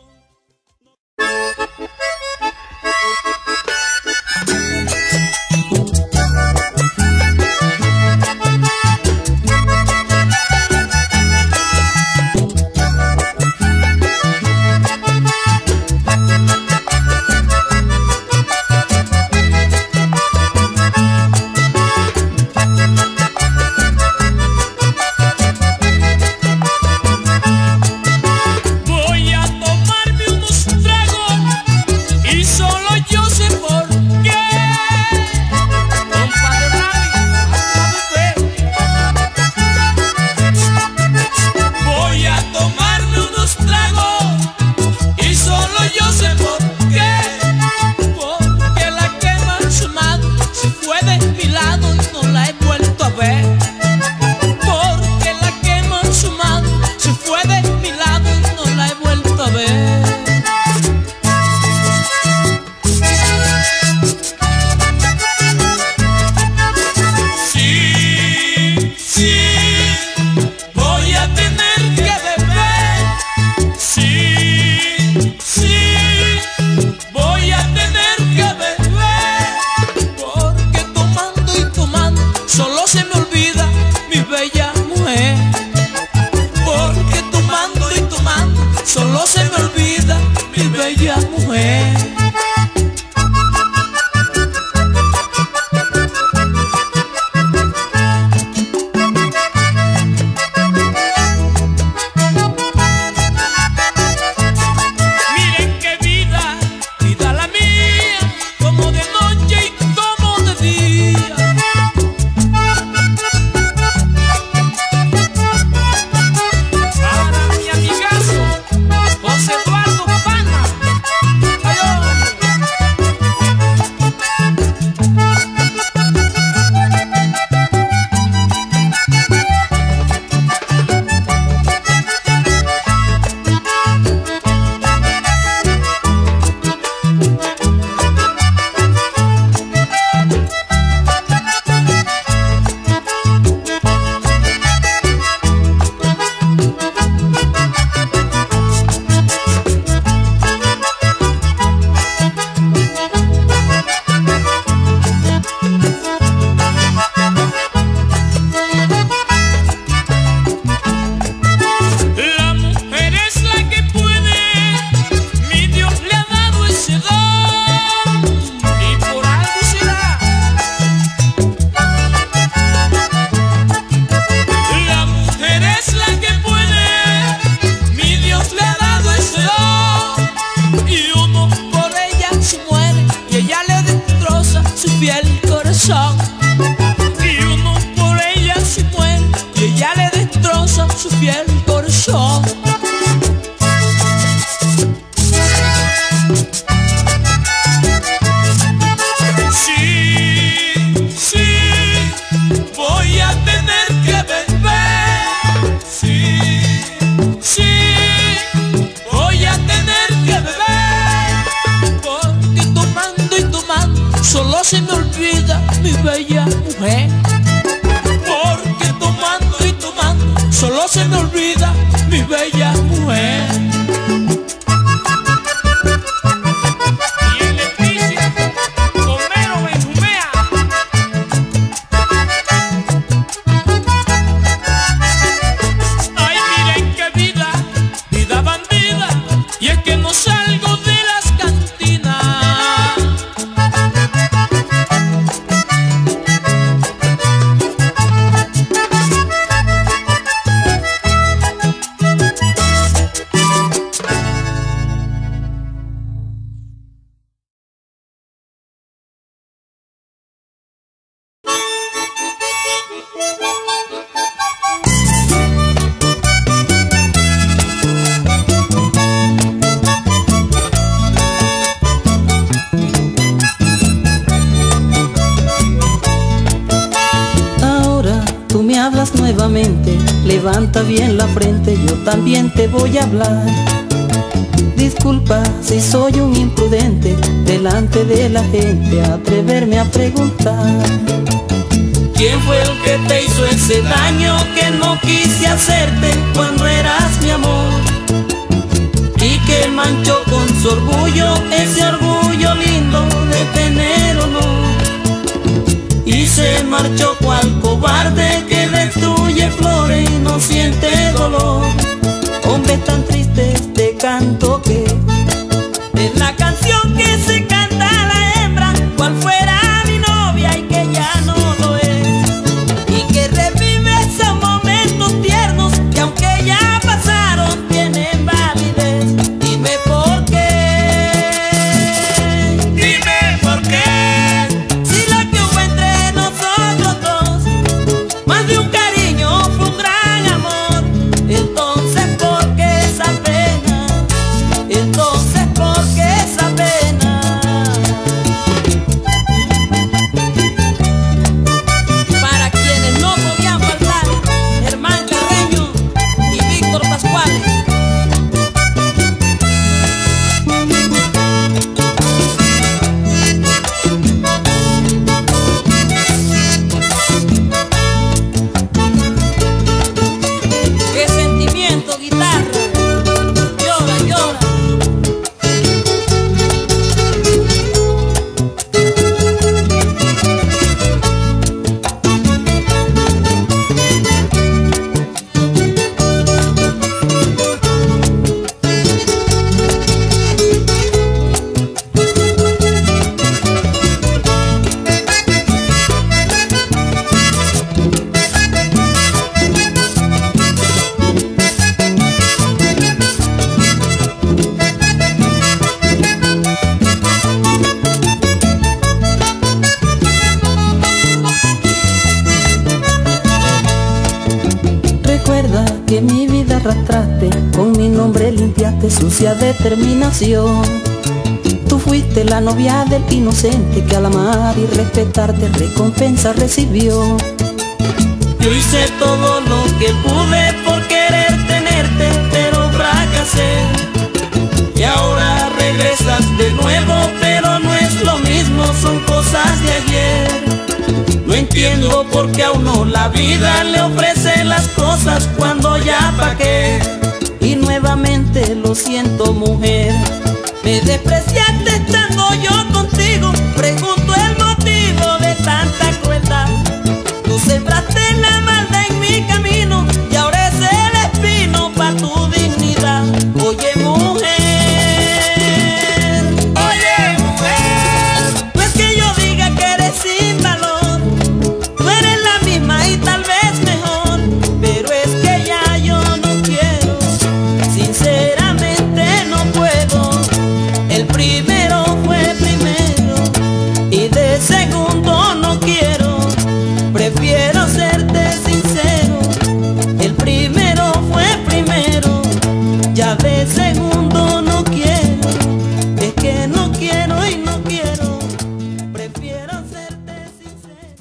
mujer. Sí, sí, voy a tener que beber. Sí, sí, voy a tener que beber. Porque tomando y tomando solo se me olvida mi bella mujer. Porque tomando y tomando solo se me olvida mi bella mujer. Miren qué vida, vida la mía, como de noche y como de día. Para mi amigazo José Eduardo Pana. Ay, la mujer es la que puede, mi Dios le ha dado ese don y por algo será. La mujer es la que puede, mi Dios le ha dado ese don y uno Por ella se muere y ella le destroza su fiel corazón. y uno Por ella se muere y ella le destroza su fiel corazón. sí, sí, voy a tener que beber. Sí, sí, voy a tener que beber. Porque tomando y tomando solo se me olvida mi bella mujer. Porque tomando y tomando solo se me olvida mi bella mujer. Y en Leticia, Homero Benjumea. Ay, miren qué vida, vida bandida, y es que no salgo de las cantinas. Ahora tú me hablas nuevamente, levanta bien la frente, yo también te voy a hablar. Disculpa si soy un imprudente, delante de la gente atreverme a preguntar. ¿Quién fue el que te hizo ese daño que no quise hacerte cuando eras mi amor? Y que manchó con su orgullo, ese orgullo lindo de tener honor. Y se marchó cual cobarde que destruye flores y no siente dolor. Hombre tan triste este canto que Es la canción que se canta a la hembra, cual fuera mi novia y que ya no lo es. Y que revive esos momentos tiernos que aunque ya pasaron tienen validez. Dime por qué. Dime por qué. Si lo que hubo entre nosotros dos, más de un cariño fue un gran amor. Entonces, ¿por qué esa pena? arrastraste, con mi nombre limpiaste sucia determinación. Tú fuiste la novia del inocente que al amar y respetarte recompensa recibió. Yo hice todo lo que pude por querer tenerte, pero fracasé. Y ahora regresas de nuevo, pero no es lo mismo, son cosas de ayer. No entiendo por qué a uno la vida le ofrece las cosas cuando ya pagué. Y nuevamente lo siento, mujer, me despreciaste estando yo contigo. Pregunto el motivo de tanta crueldad. Tú sembraste la maldad en mi camino y ahora es el espino pa' tu dignidad. Oye, mujer, no es que yo diga que eres sin valor, tú eres la misma y tal vez mejor, pero es que ya yo no quiero, sinceramente no puedo. El primero fue primero y de segundo no quiero, prefiero serte sincero. El primero fue primero, ya de segundo no quiero, es que no quiero y no quiero, prefiero serte sincero.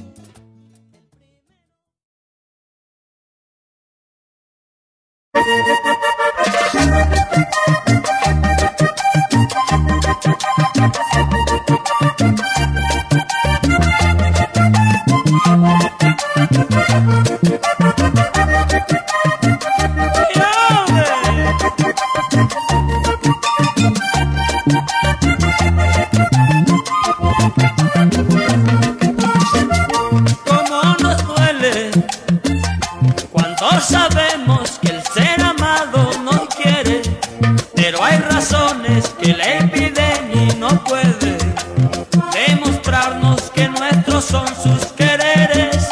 Cómo nos duele cuando sabemos que el ser amado nos quiere, pero hay razones que le impiden y no puede demostrarnos que nuestros son sus quereres.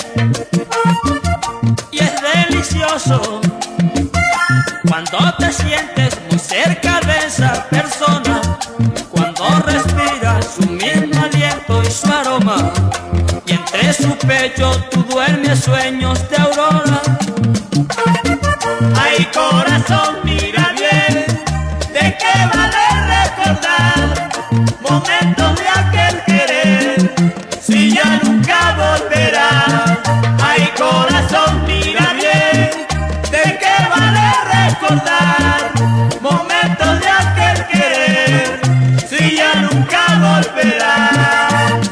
Y es delicioso cuando te sientes muy cerca de esa persona, cuando respiras su mismo aliento y su aroma, y entre su pecho tú duermes sueños de aurora. Ay, corazón, mira bien, ¿de qué vale recordar momentos de aquel querer si ya nunca volverá? Ay, corazón, mira bien, ¿de qué vale recordar momentos de aquel querer si ya nunca volverá?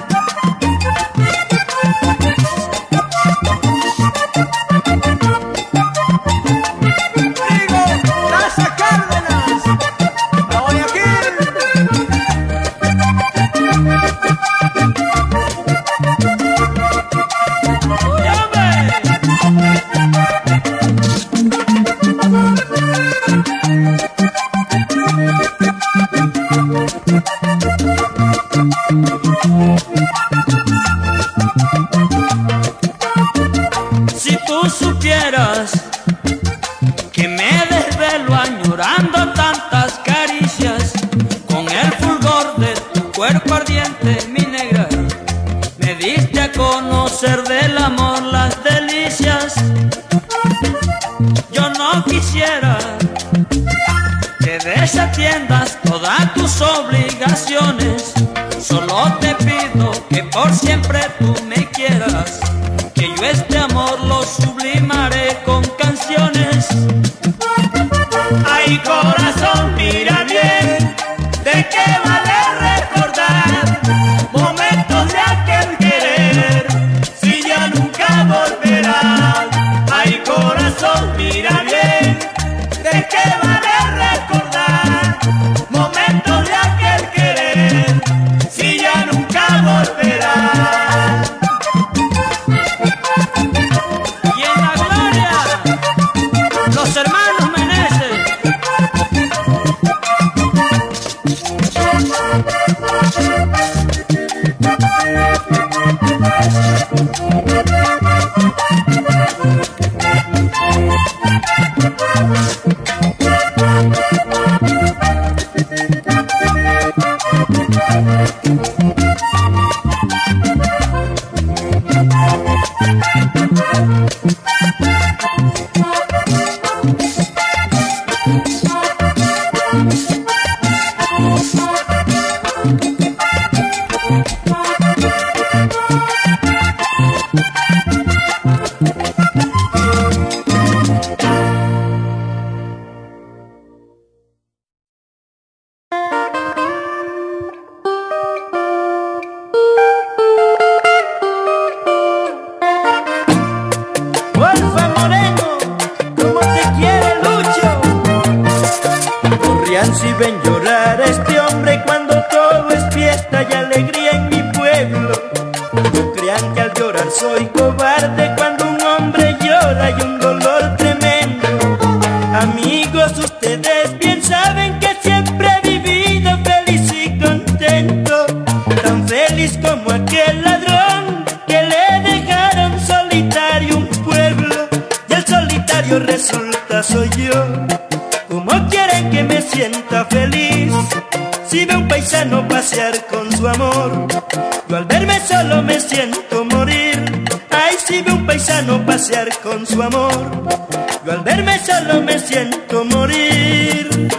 Si tú supieras que me desvelo añorando tantas caricias, con el fulgor de tu cuerpo ardiente, mi negra, me diste a conocer del amor las delicias. Yo no quisiera que desatiendas todas tus obligaciones, solo te pido que por siempre tú me quieras, que yo este amor lo sublimaré con canciones. Ay, corazón, mira bien, ¿de qué vale recordar momentos de aquel querer si ya nunca volverá? Ay, corazón, mira bien, ¿de qué vale recordar momentos de aquel querer si ya nunca volverá? Y en la gloria, los hermanos Meneses. ven llorar a este hombre cuando todo es fiesta y alegría en mi pueblo. No crean que al llorar soy cobarde, cuando un hombre llora hay un dolor tremendo. Amigos, ustedes bien saben que siempre he vivido feliz y contento, tan feliz como aquel ladrón que le dejaron solitario un pueblo, y el solitario resulta soy yo. ¿Cómo quieren que me sienta feliz si veo un paisano pasear con su amor? Yo al verme solo me siento morir. Ay, si veo un paisano pasear con su amor, yo al verme solo me siento morir.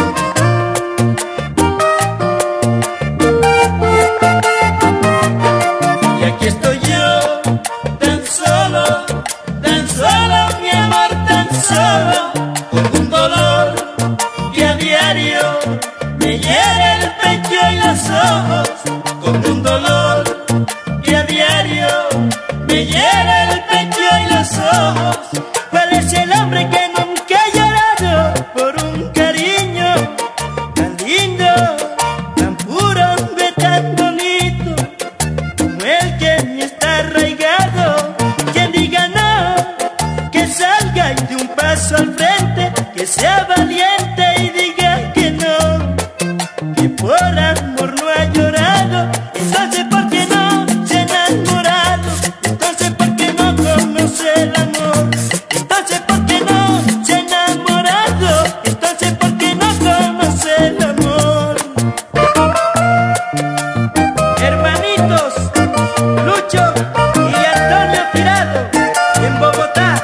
Y aquí estoy yo, tan solo, mi amor, tan solo, con un dolor que a diario me hiere el pecho y los ojos, con un dolor que a diario me hiere el pecho y los ojos. ¿Cuál es el hombre que nunca ha llorado por un cariño tan lindo, tan puro, hombre tan bonito, como el que en mí está arraigado? Quien diga no, que salga y dé un paso al frente, que sea valiente y diga que no, que por amor no ha llorado. Entonces, ¿por qué no se ha enamorado? Entonces, ¿por qué no conoce el amor? Entonces, ¿por qué no se ha enamorado? Entonces, ¿por qué no conoce el amor? Hermanitos Lucho y Antonio Tirado en Bogotá.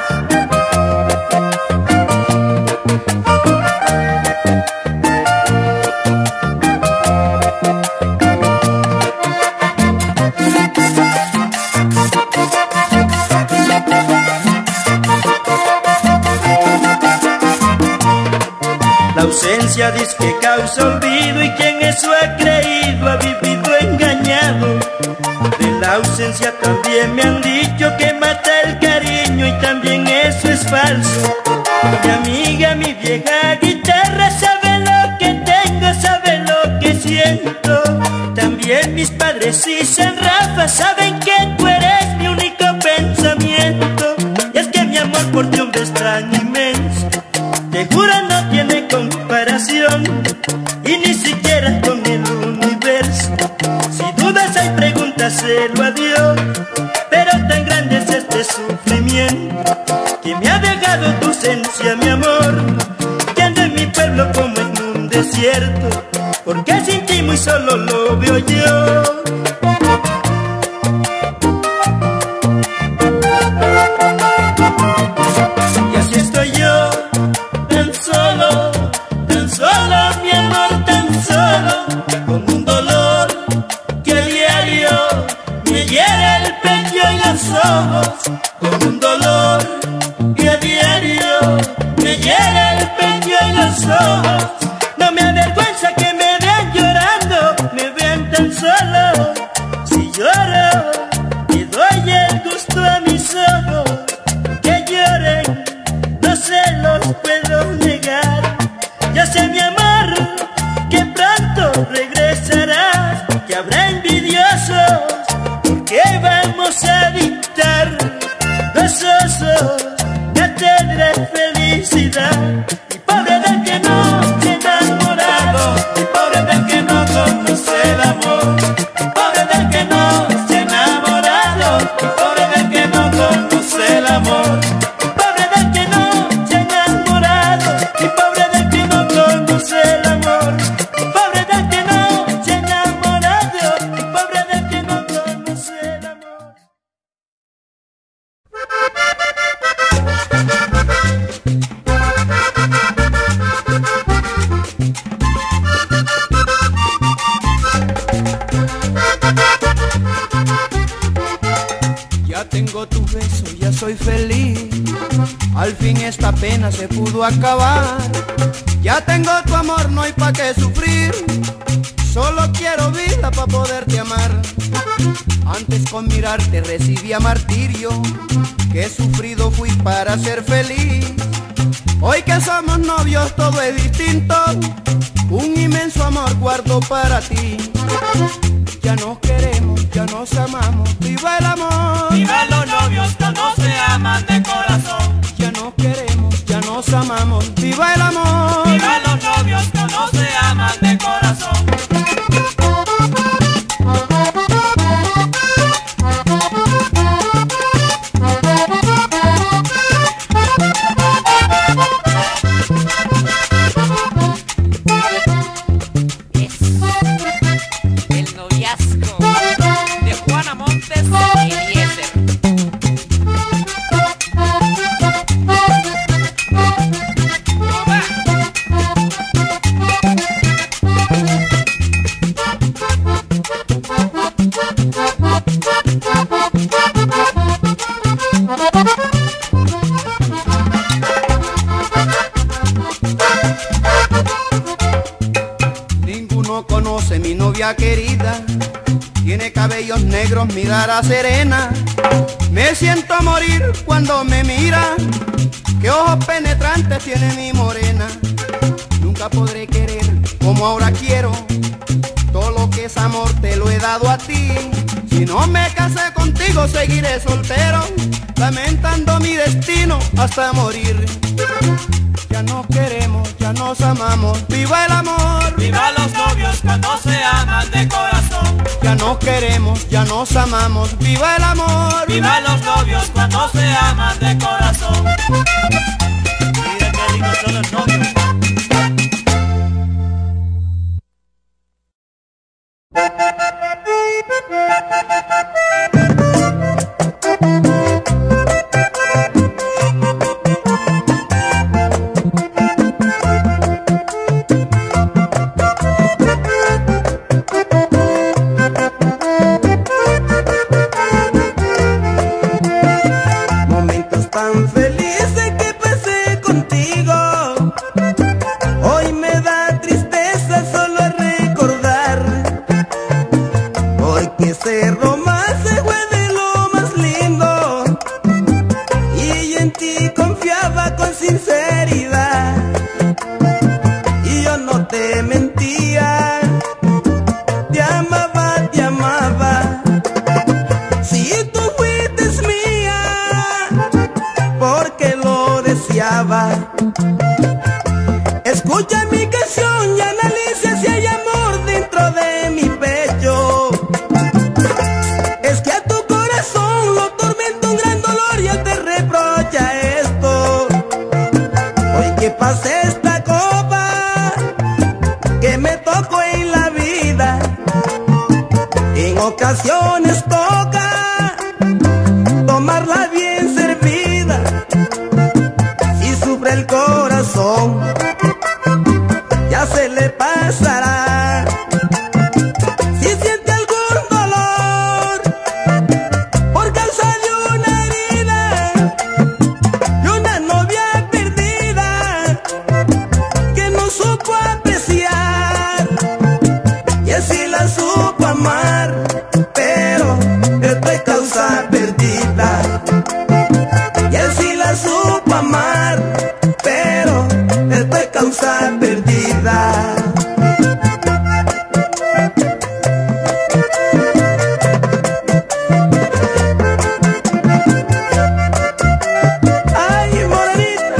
La ausencia dice que causa olvido, y quien eso ha creído ha vivido engañado. De la ausencia también me han dicho que mata el cariño, y también eso es falso. Mi amiga, mi vieja guitarra sabe lo que tengo, sabe lo que siento. También mis padres y San Rafa saben que tú eres mi único pensamiento. Y es que mi amor por ti, hombre, es tan inmenso, te juro no tiene comparación, y ni siquiera con el universo. Si dudas hay pregúntaselo a Dios, pero tan grande es este sufrimiento que me ha dejado tu ausencia, mi amor, que ando en mi pueblo como en un desierto, porque sin ti muy solo lo veo yo. Y así estoy yo, tan solo, mi amor, tan solo, con un dolor que a diario me hiere el pecho y los ojos, con un dolor que a diario me hiere el pecho y los ojos. No me avergüenza que me vean llorando, me vean tan solo. Si lloro y doy el gusto a mis ojos, que lloren, no se los puedo negar. Yo sé, mi amor, que pronto regresarás, que habrá envidiosos, porque vamos a dictar gozosos cátedra de felicidad. Y pobre del que no se ha enamorado, y pobre del que no conoce el amor, y pobre del que no se ha enamorado, y pobre del que no conoce el amor, y pobre del que no se ha enamorado, y pobre del que no conoce el amor, y pobre del que no se ha enamorado, y pobre del que no conoce el amor. Ya tengo tu beso, ya soy feliz, al fin esta pena se pudo acabar. Ya tengo tu amor, no hay pa' qué sufrir, solo quiero vida pa' poderte amar. Antes con mirarte recibía martirio, que sufrido fui para ser feliz. Hoy que somos novios todo es distinto, un inmenso amor guardo para ti. Ya nos queremos, ya nos amamos, viva el amor. Viva los novios que no se aman de corazón. Ya nos queremos, ya nos amamos, viva el amor. Viva los novios que no se aman de corazón. El noviazgo de Juana Montes y Eliezer. Ninguno conoce mi novia querida, tiene cabellos negros, mirada serena. Me siento a morir cuando me mira, qué ojos penetrantes tiene mi morena. Nunca podré querer como ahora quiero, todo lo que es amor te lo he dado a ti. Si no me casé contigo seguiré soltero, lamentando mi destino hasta morir. Ya nos queremos, ya nos amamos, viva el amor. Viva los novios que no se aman de corazón. Ya nos queremos, ya nos amamos, viva el amor. Viva los novios que no se aman de corazón. Mira qué lindos son los novios. Momentos tan felices que pasé contigo, hoy me da tristeza solo recordar, porque ese romance fue de lo más lindo y en ti confiaba con sinceridad, y yo no te mentía, te amaba, te amaba. Si tú fuiste mía, porque lo deseaba. Escucha mi canción y analiza si hay amor dentro de mi pecho. Es que a tu corazón lo tormenta un gran dolor y él te reprocha esto. Hoy que pasé esta copa que me tocó en la vida, en ocasiones toca tomarla bien servida. Si sufre el corazón, ya se le pasará. Si siente algún dolor por causa de una herida, de una novia perdida que no supo apreciar, y así la supo amar, pero esto es causa perdida. Y él sí la supo amar, pero esto es causa perdida. Ay, morenita.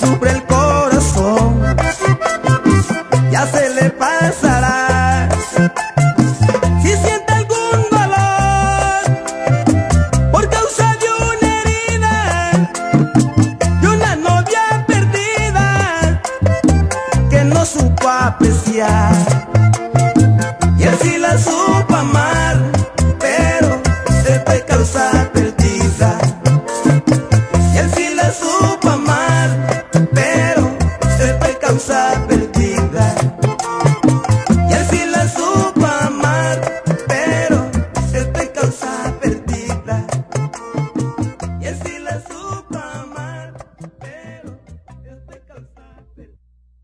sufre el corazón, ya se le pasará. Si siente algún dolor por causa de una herida, de una novia perdida que no supo apreciar, y él sí la supo amar, pero se fue causa perdida. Y él sí la supo amar, pero se fue causa perdida. Y él sí la supo amar, pero se fue causa perdida. Y él sí la supo amar, pero se fue causa perdida.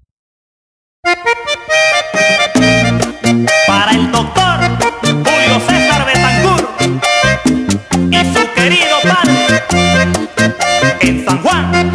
Para el doctor Julio César Betancourt y su querido padre en San Juan.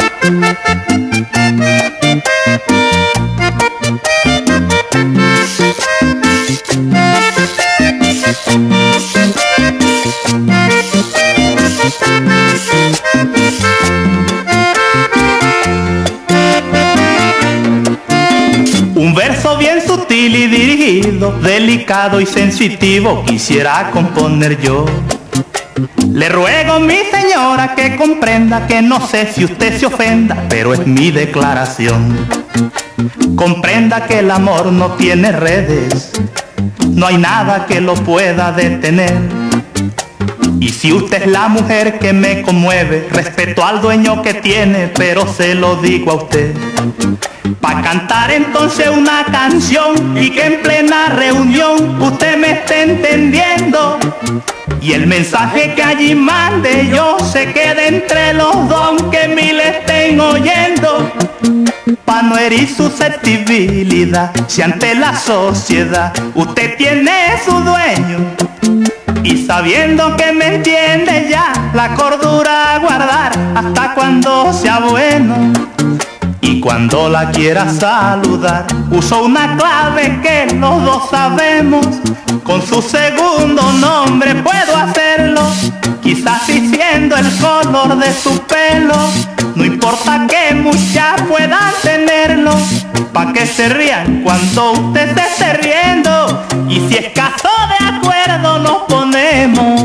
Un verso bien sutil y dirigido, delicado y sensitivo quisiera componer yo. Le ruego, mi señora, que comprenda que no sé si usted se ofenda, pero es mi declaración. Comprenda que el amor no tiene redes, no hay nada que lo pueda detener. Y si usted es la mujer que me conmueve, respeto al dueño que tiene, pero se lo digo a usted. Pa' cantar entonces una canción y que en plena reunión usted me esté entendiendo, y el mensaje que allí mande yo se quede entre los dos, aunque mil estén oyendo. Pa' no herir susceptibilidad, si ante la sociedad usted tiene su dueño, y sabiendo que me entiende ya, la cordura a guardar hasta cuando sea bueno. Y cuando la quiera saludar, uso una clave que los dos sabemos. Con su segundo nombre puedo hacerlo, quizás diciendo el color de su pelo. No importa que muchas puedan tenerlo, pa' que se rían cuando usted se esté riendo. Y si es caso de acuerdo nos ponemos.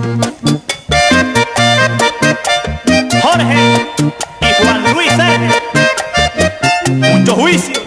Jorge y Juan Luis R. Mucho juicio.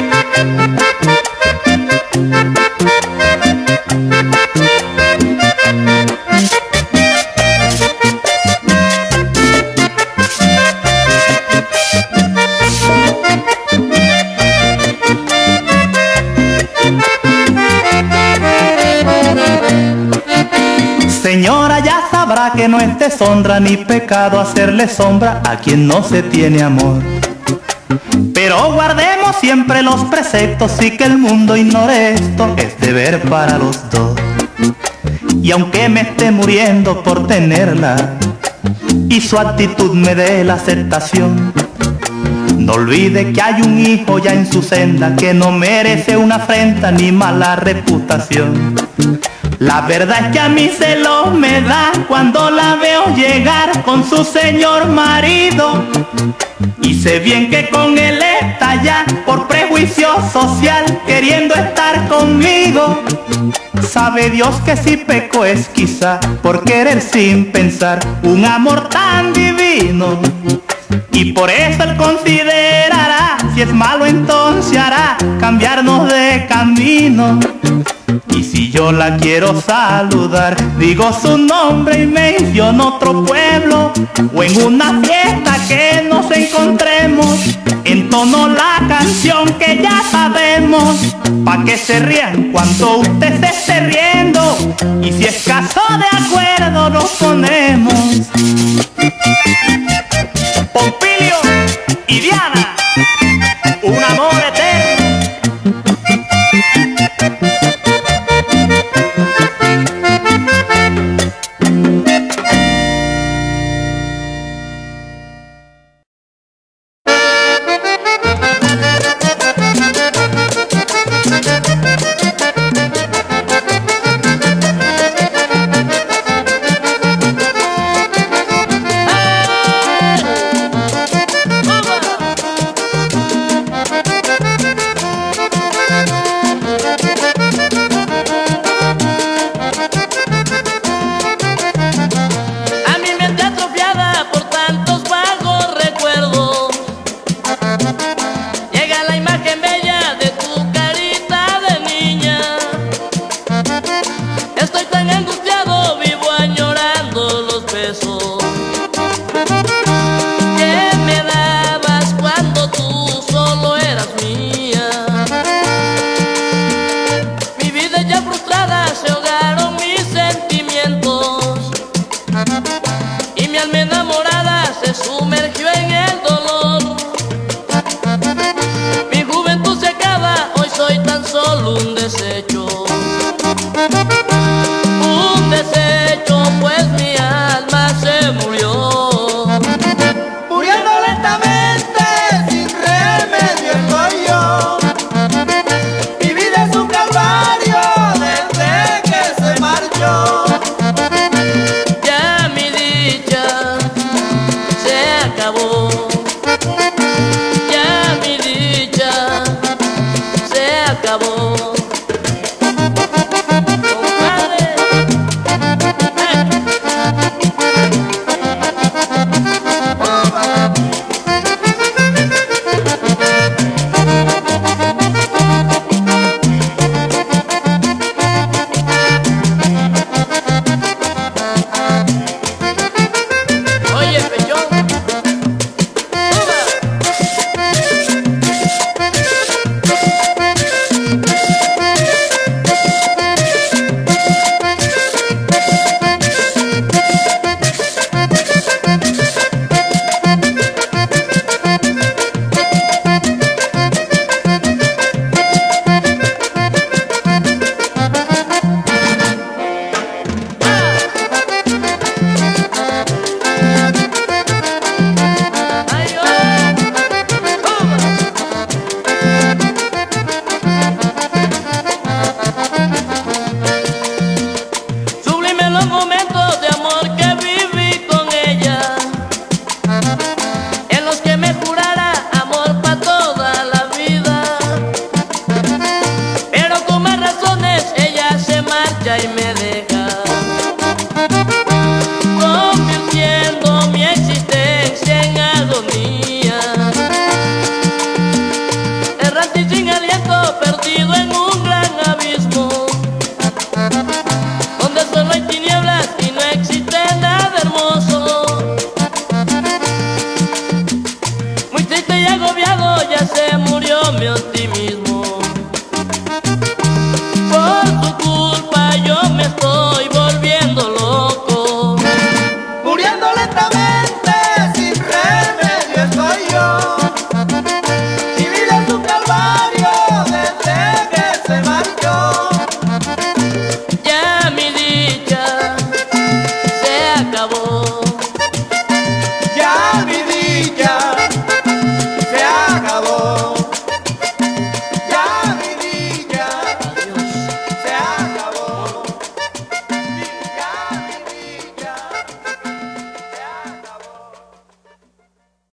Señora, ya sabrá que no es deshonra ni pecado hacerle sombra a quien no se tiene amor. Pero guardemos siempre los preceptos y que el mundo ignore esto, es deber para los dos. Y aunque me esté muriendo por tenerla y su actitud me dé la aceptación, no olvide que hay un hijo ya en su senda que no merece una afrenta ni mala reputación. La verdad es que a mí celos me da cuando la veo llegar con su señor marido, y sé bien que con él está ya por prejuicio social queriendo estar conmigo. Sabe Dios que si peco es quizá por querer sin pensar un amor tan divino, y por eso él considerará, si es malo entonces hará cambiarnos de camino. Y si yo la quiero saludar, digo su nombre y menciono otro pueblo, o en una fiesta que nos encontremos, entono la canción que ya sabemos, pa' que se rían cuando usted se esté riendo. Y si es caso de acuerdo nos ponemos. Pompilio y Diana, un amor eterno. y agobiado ya se murió mi optimismo. Por su culpa yo me estoy volviendo loco. Muriendo lentamente, sin remedio estoy yo.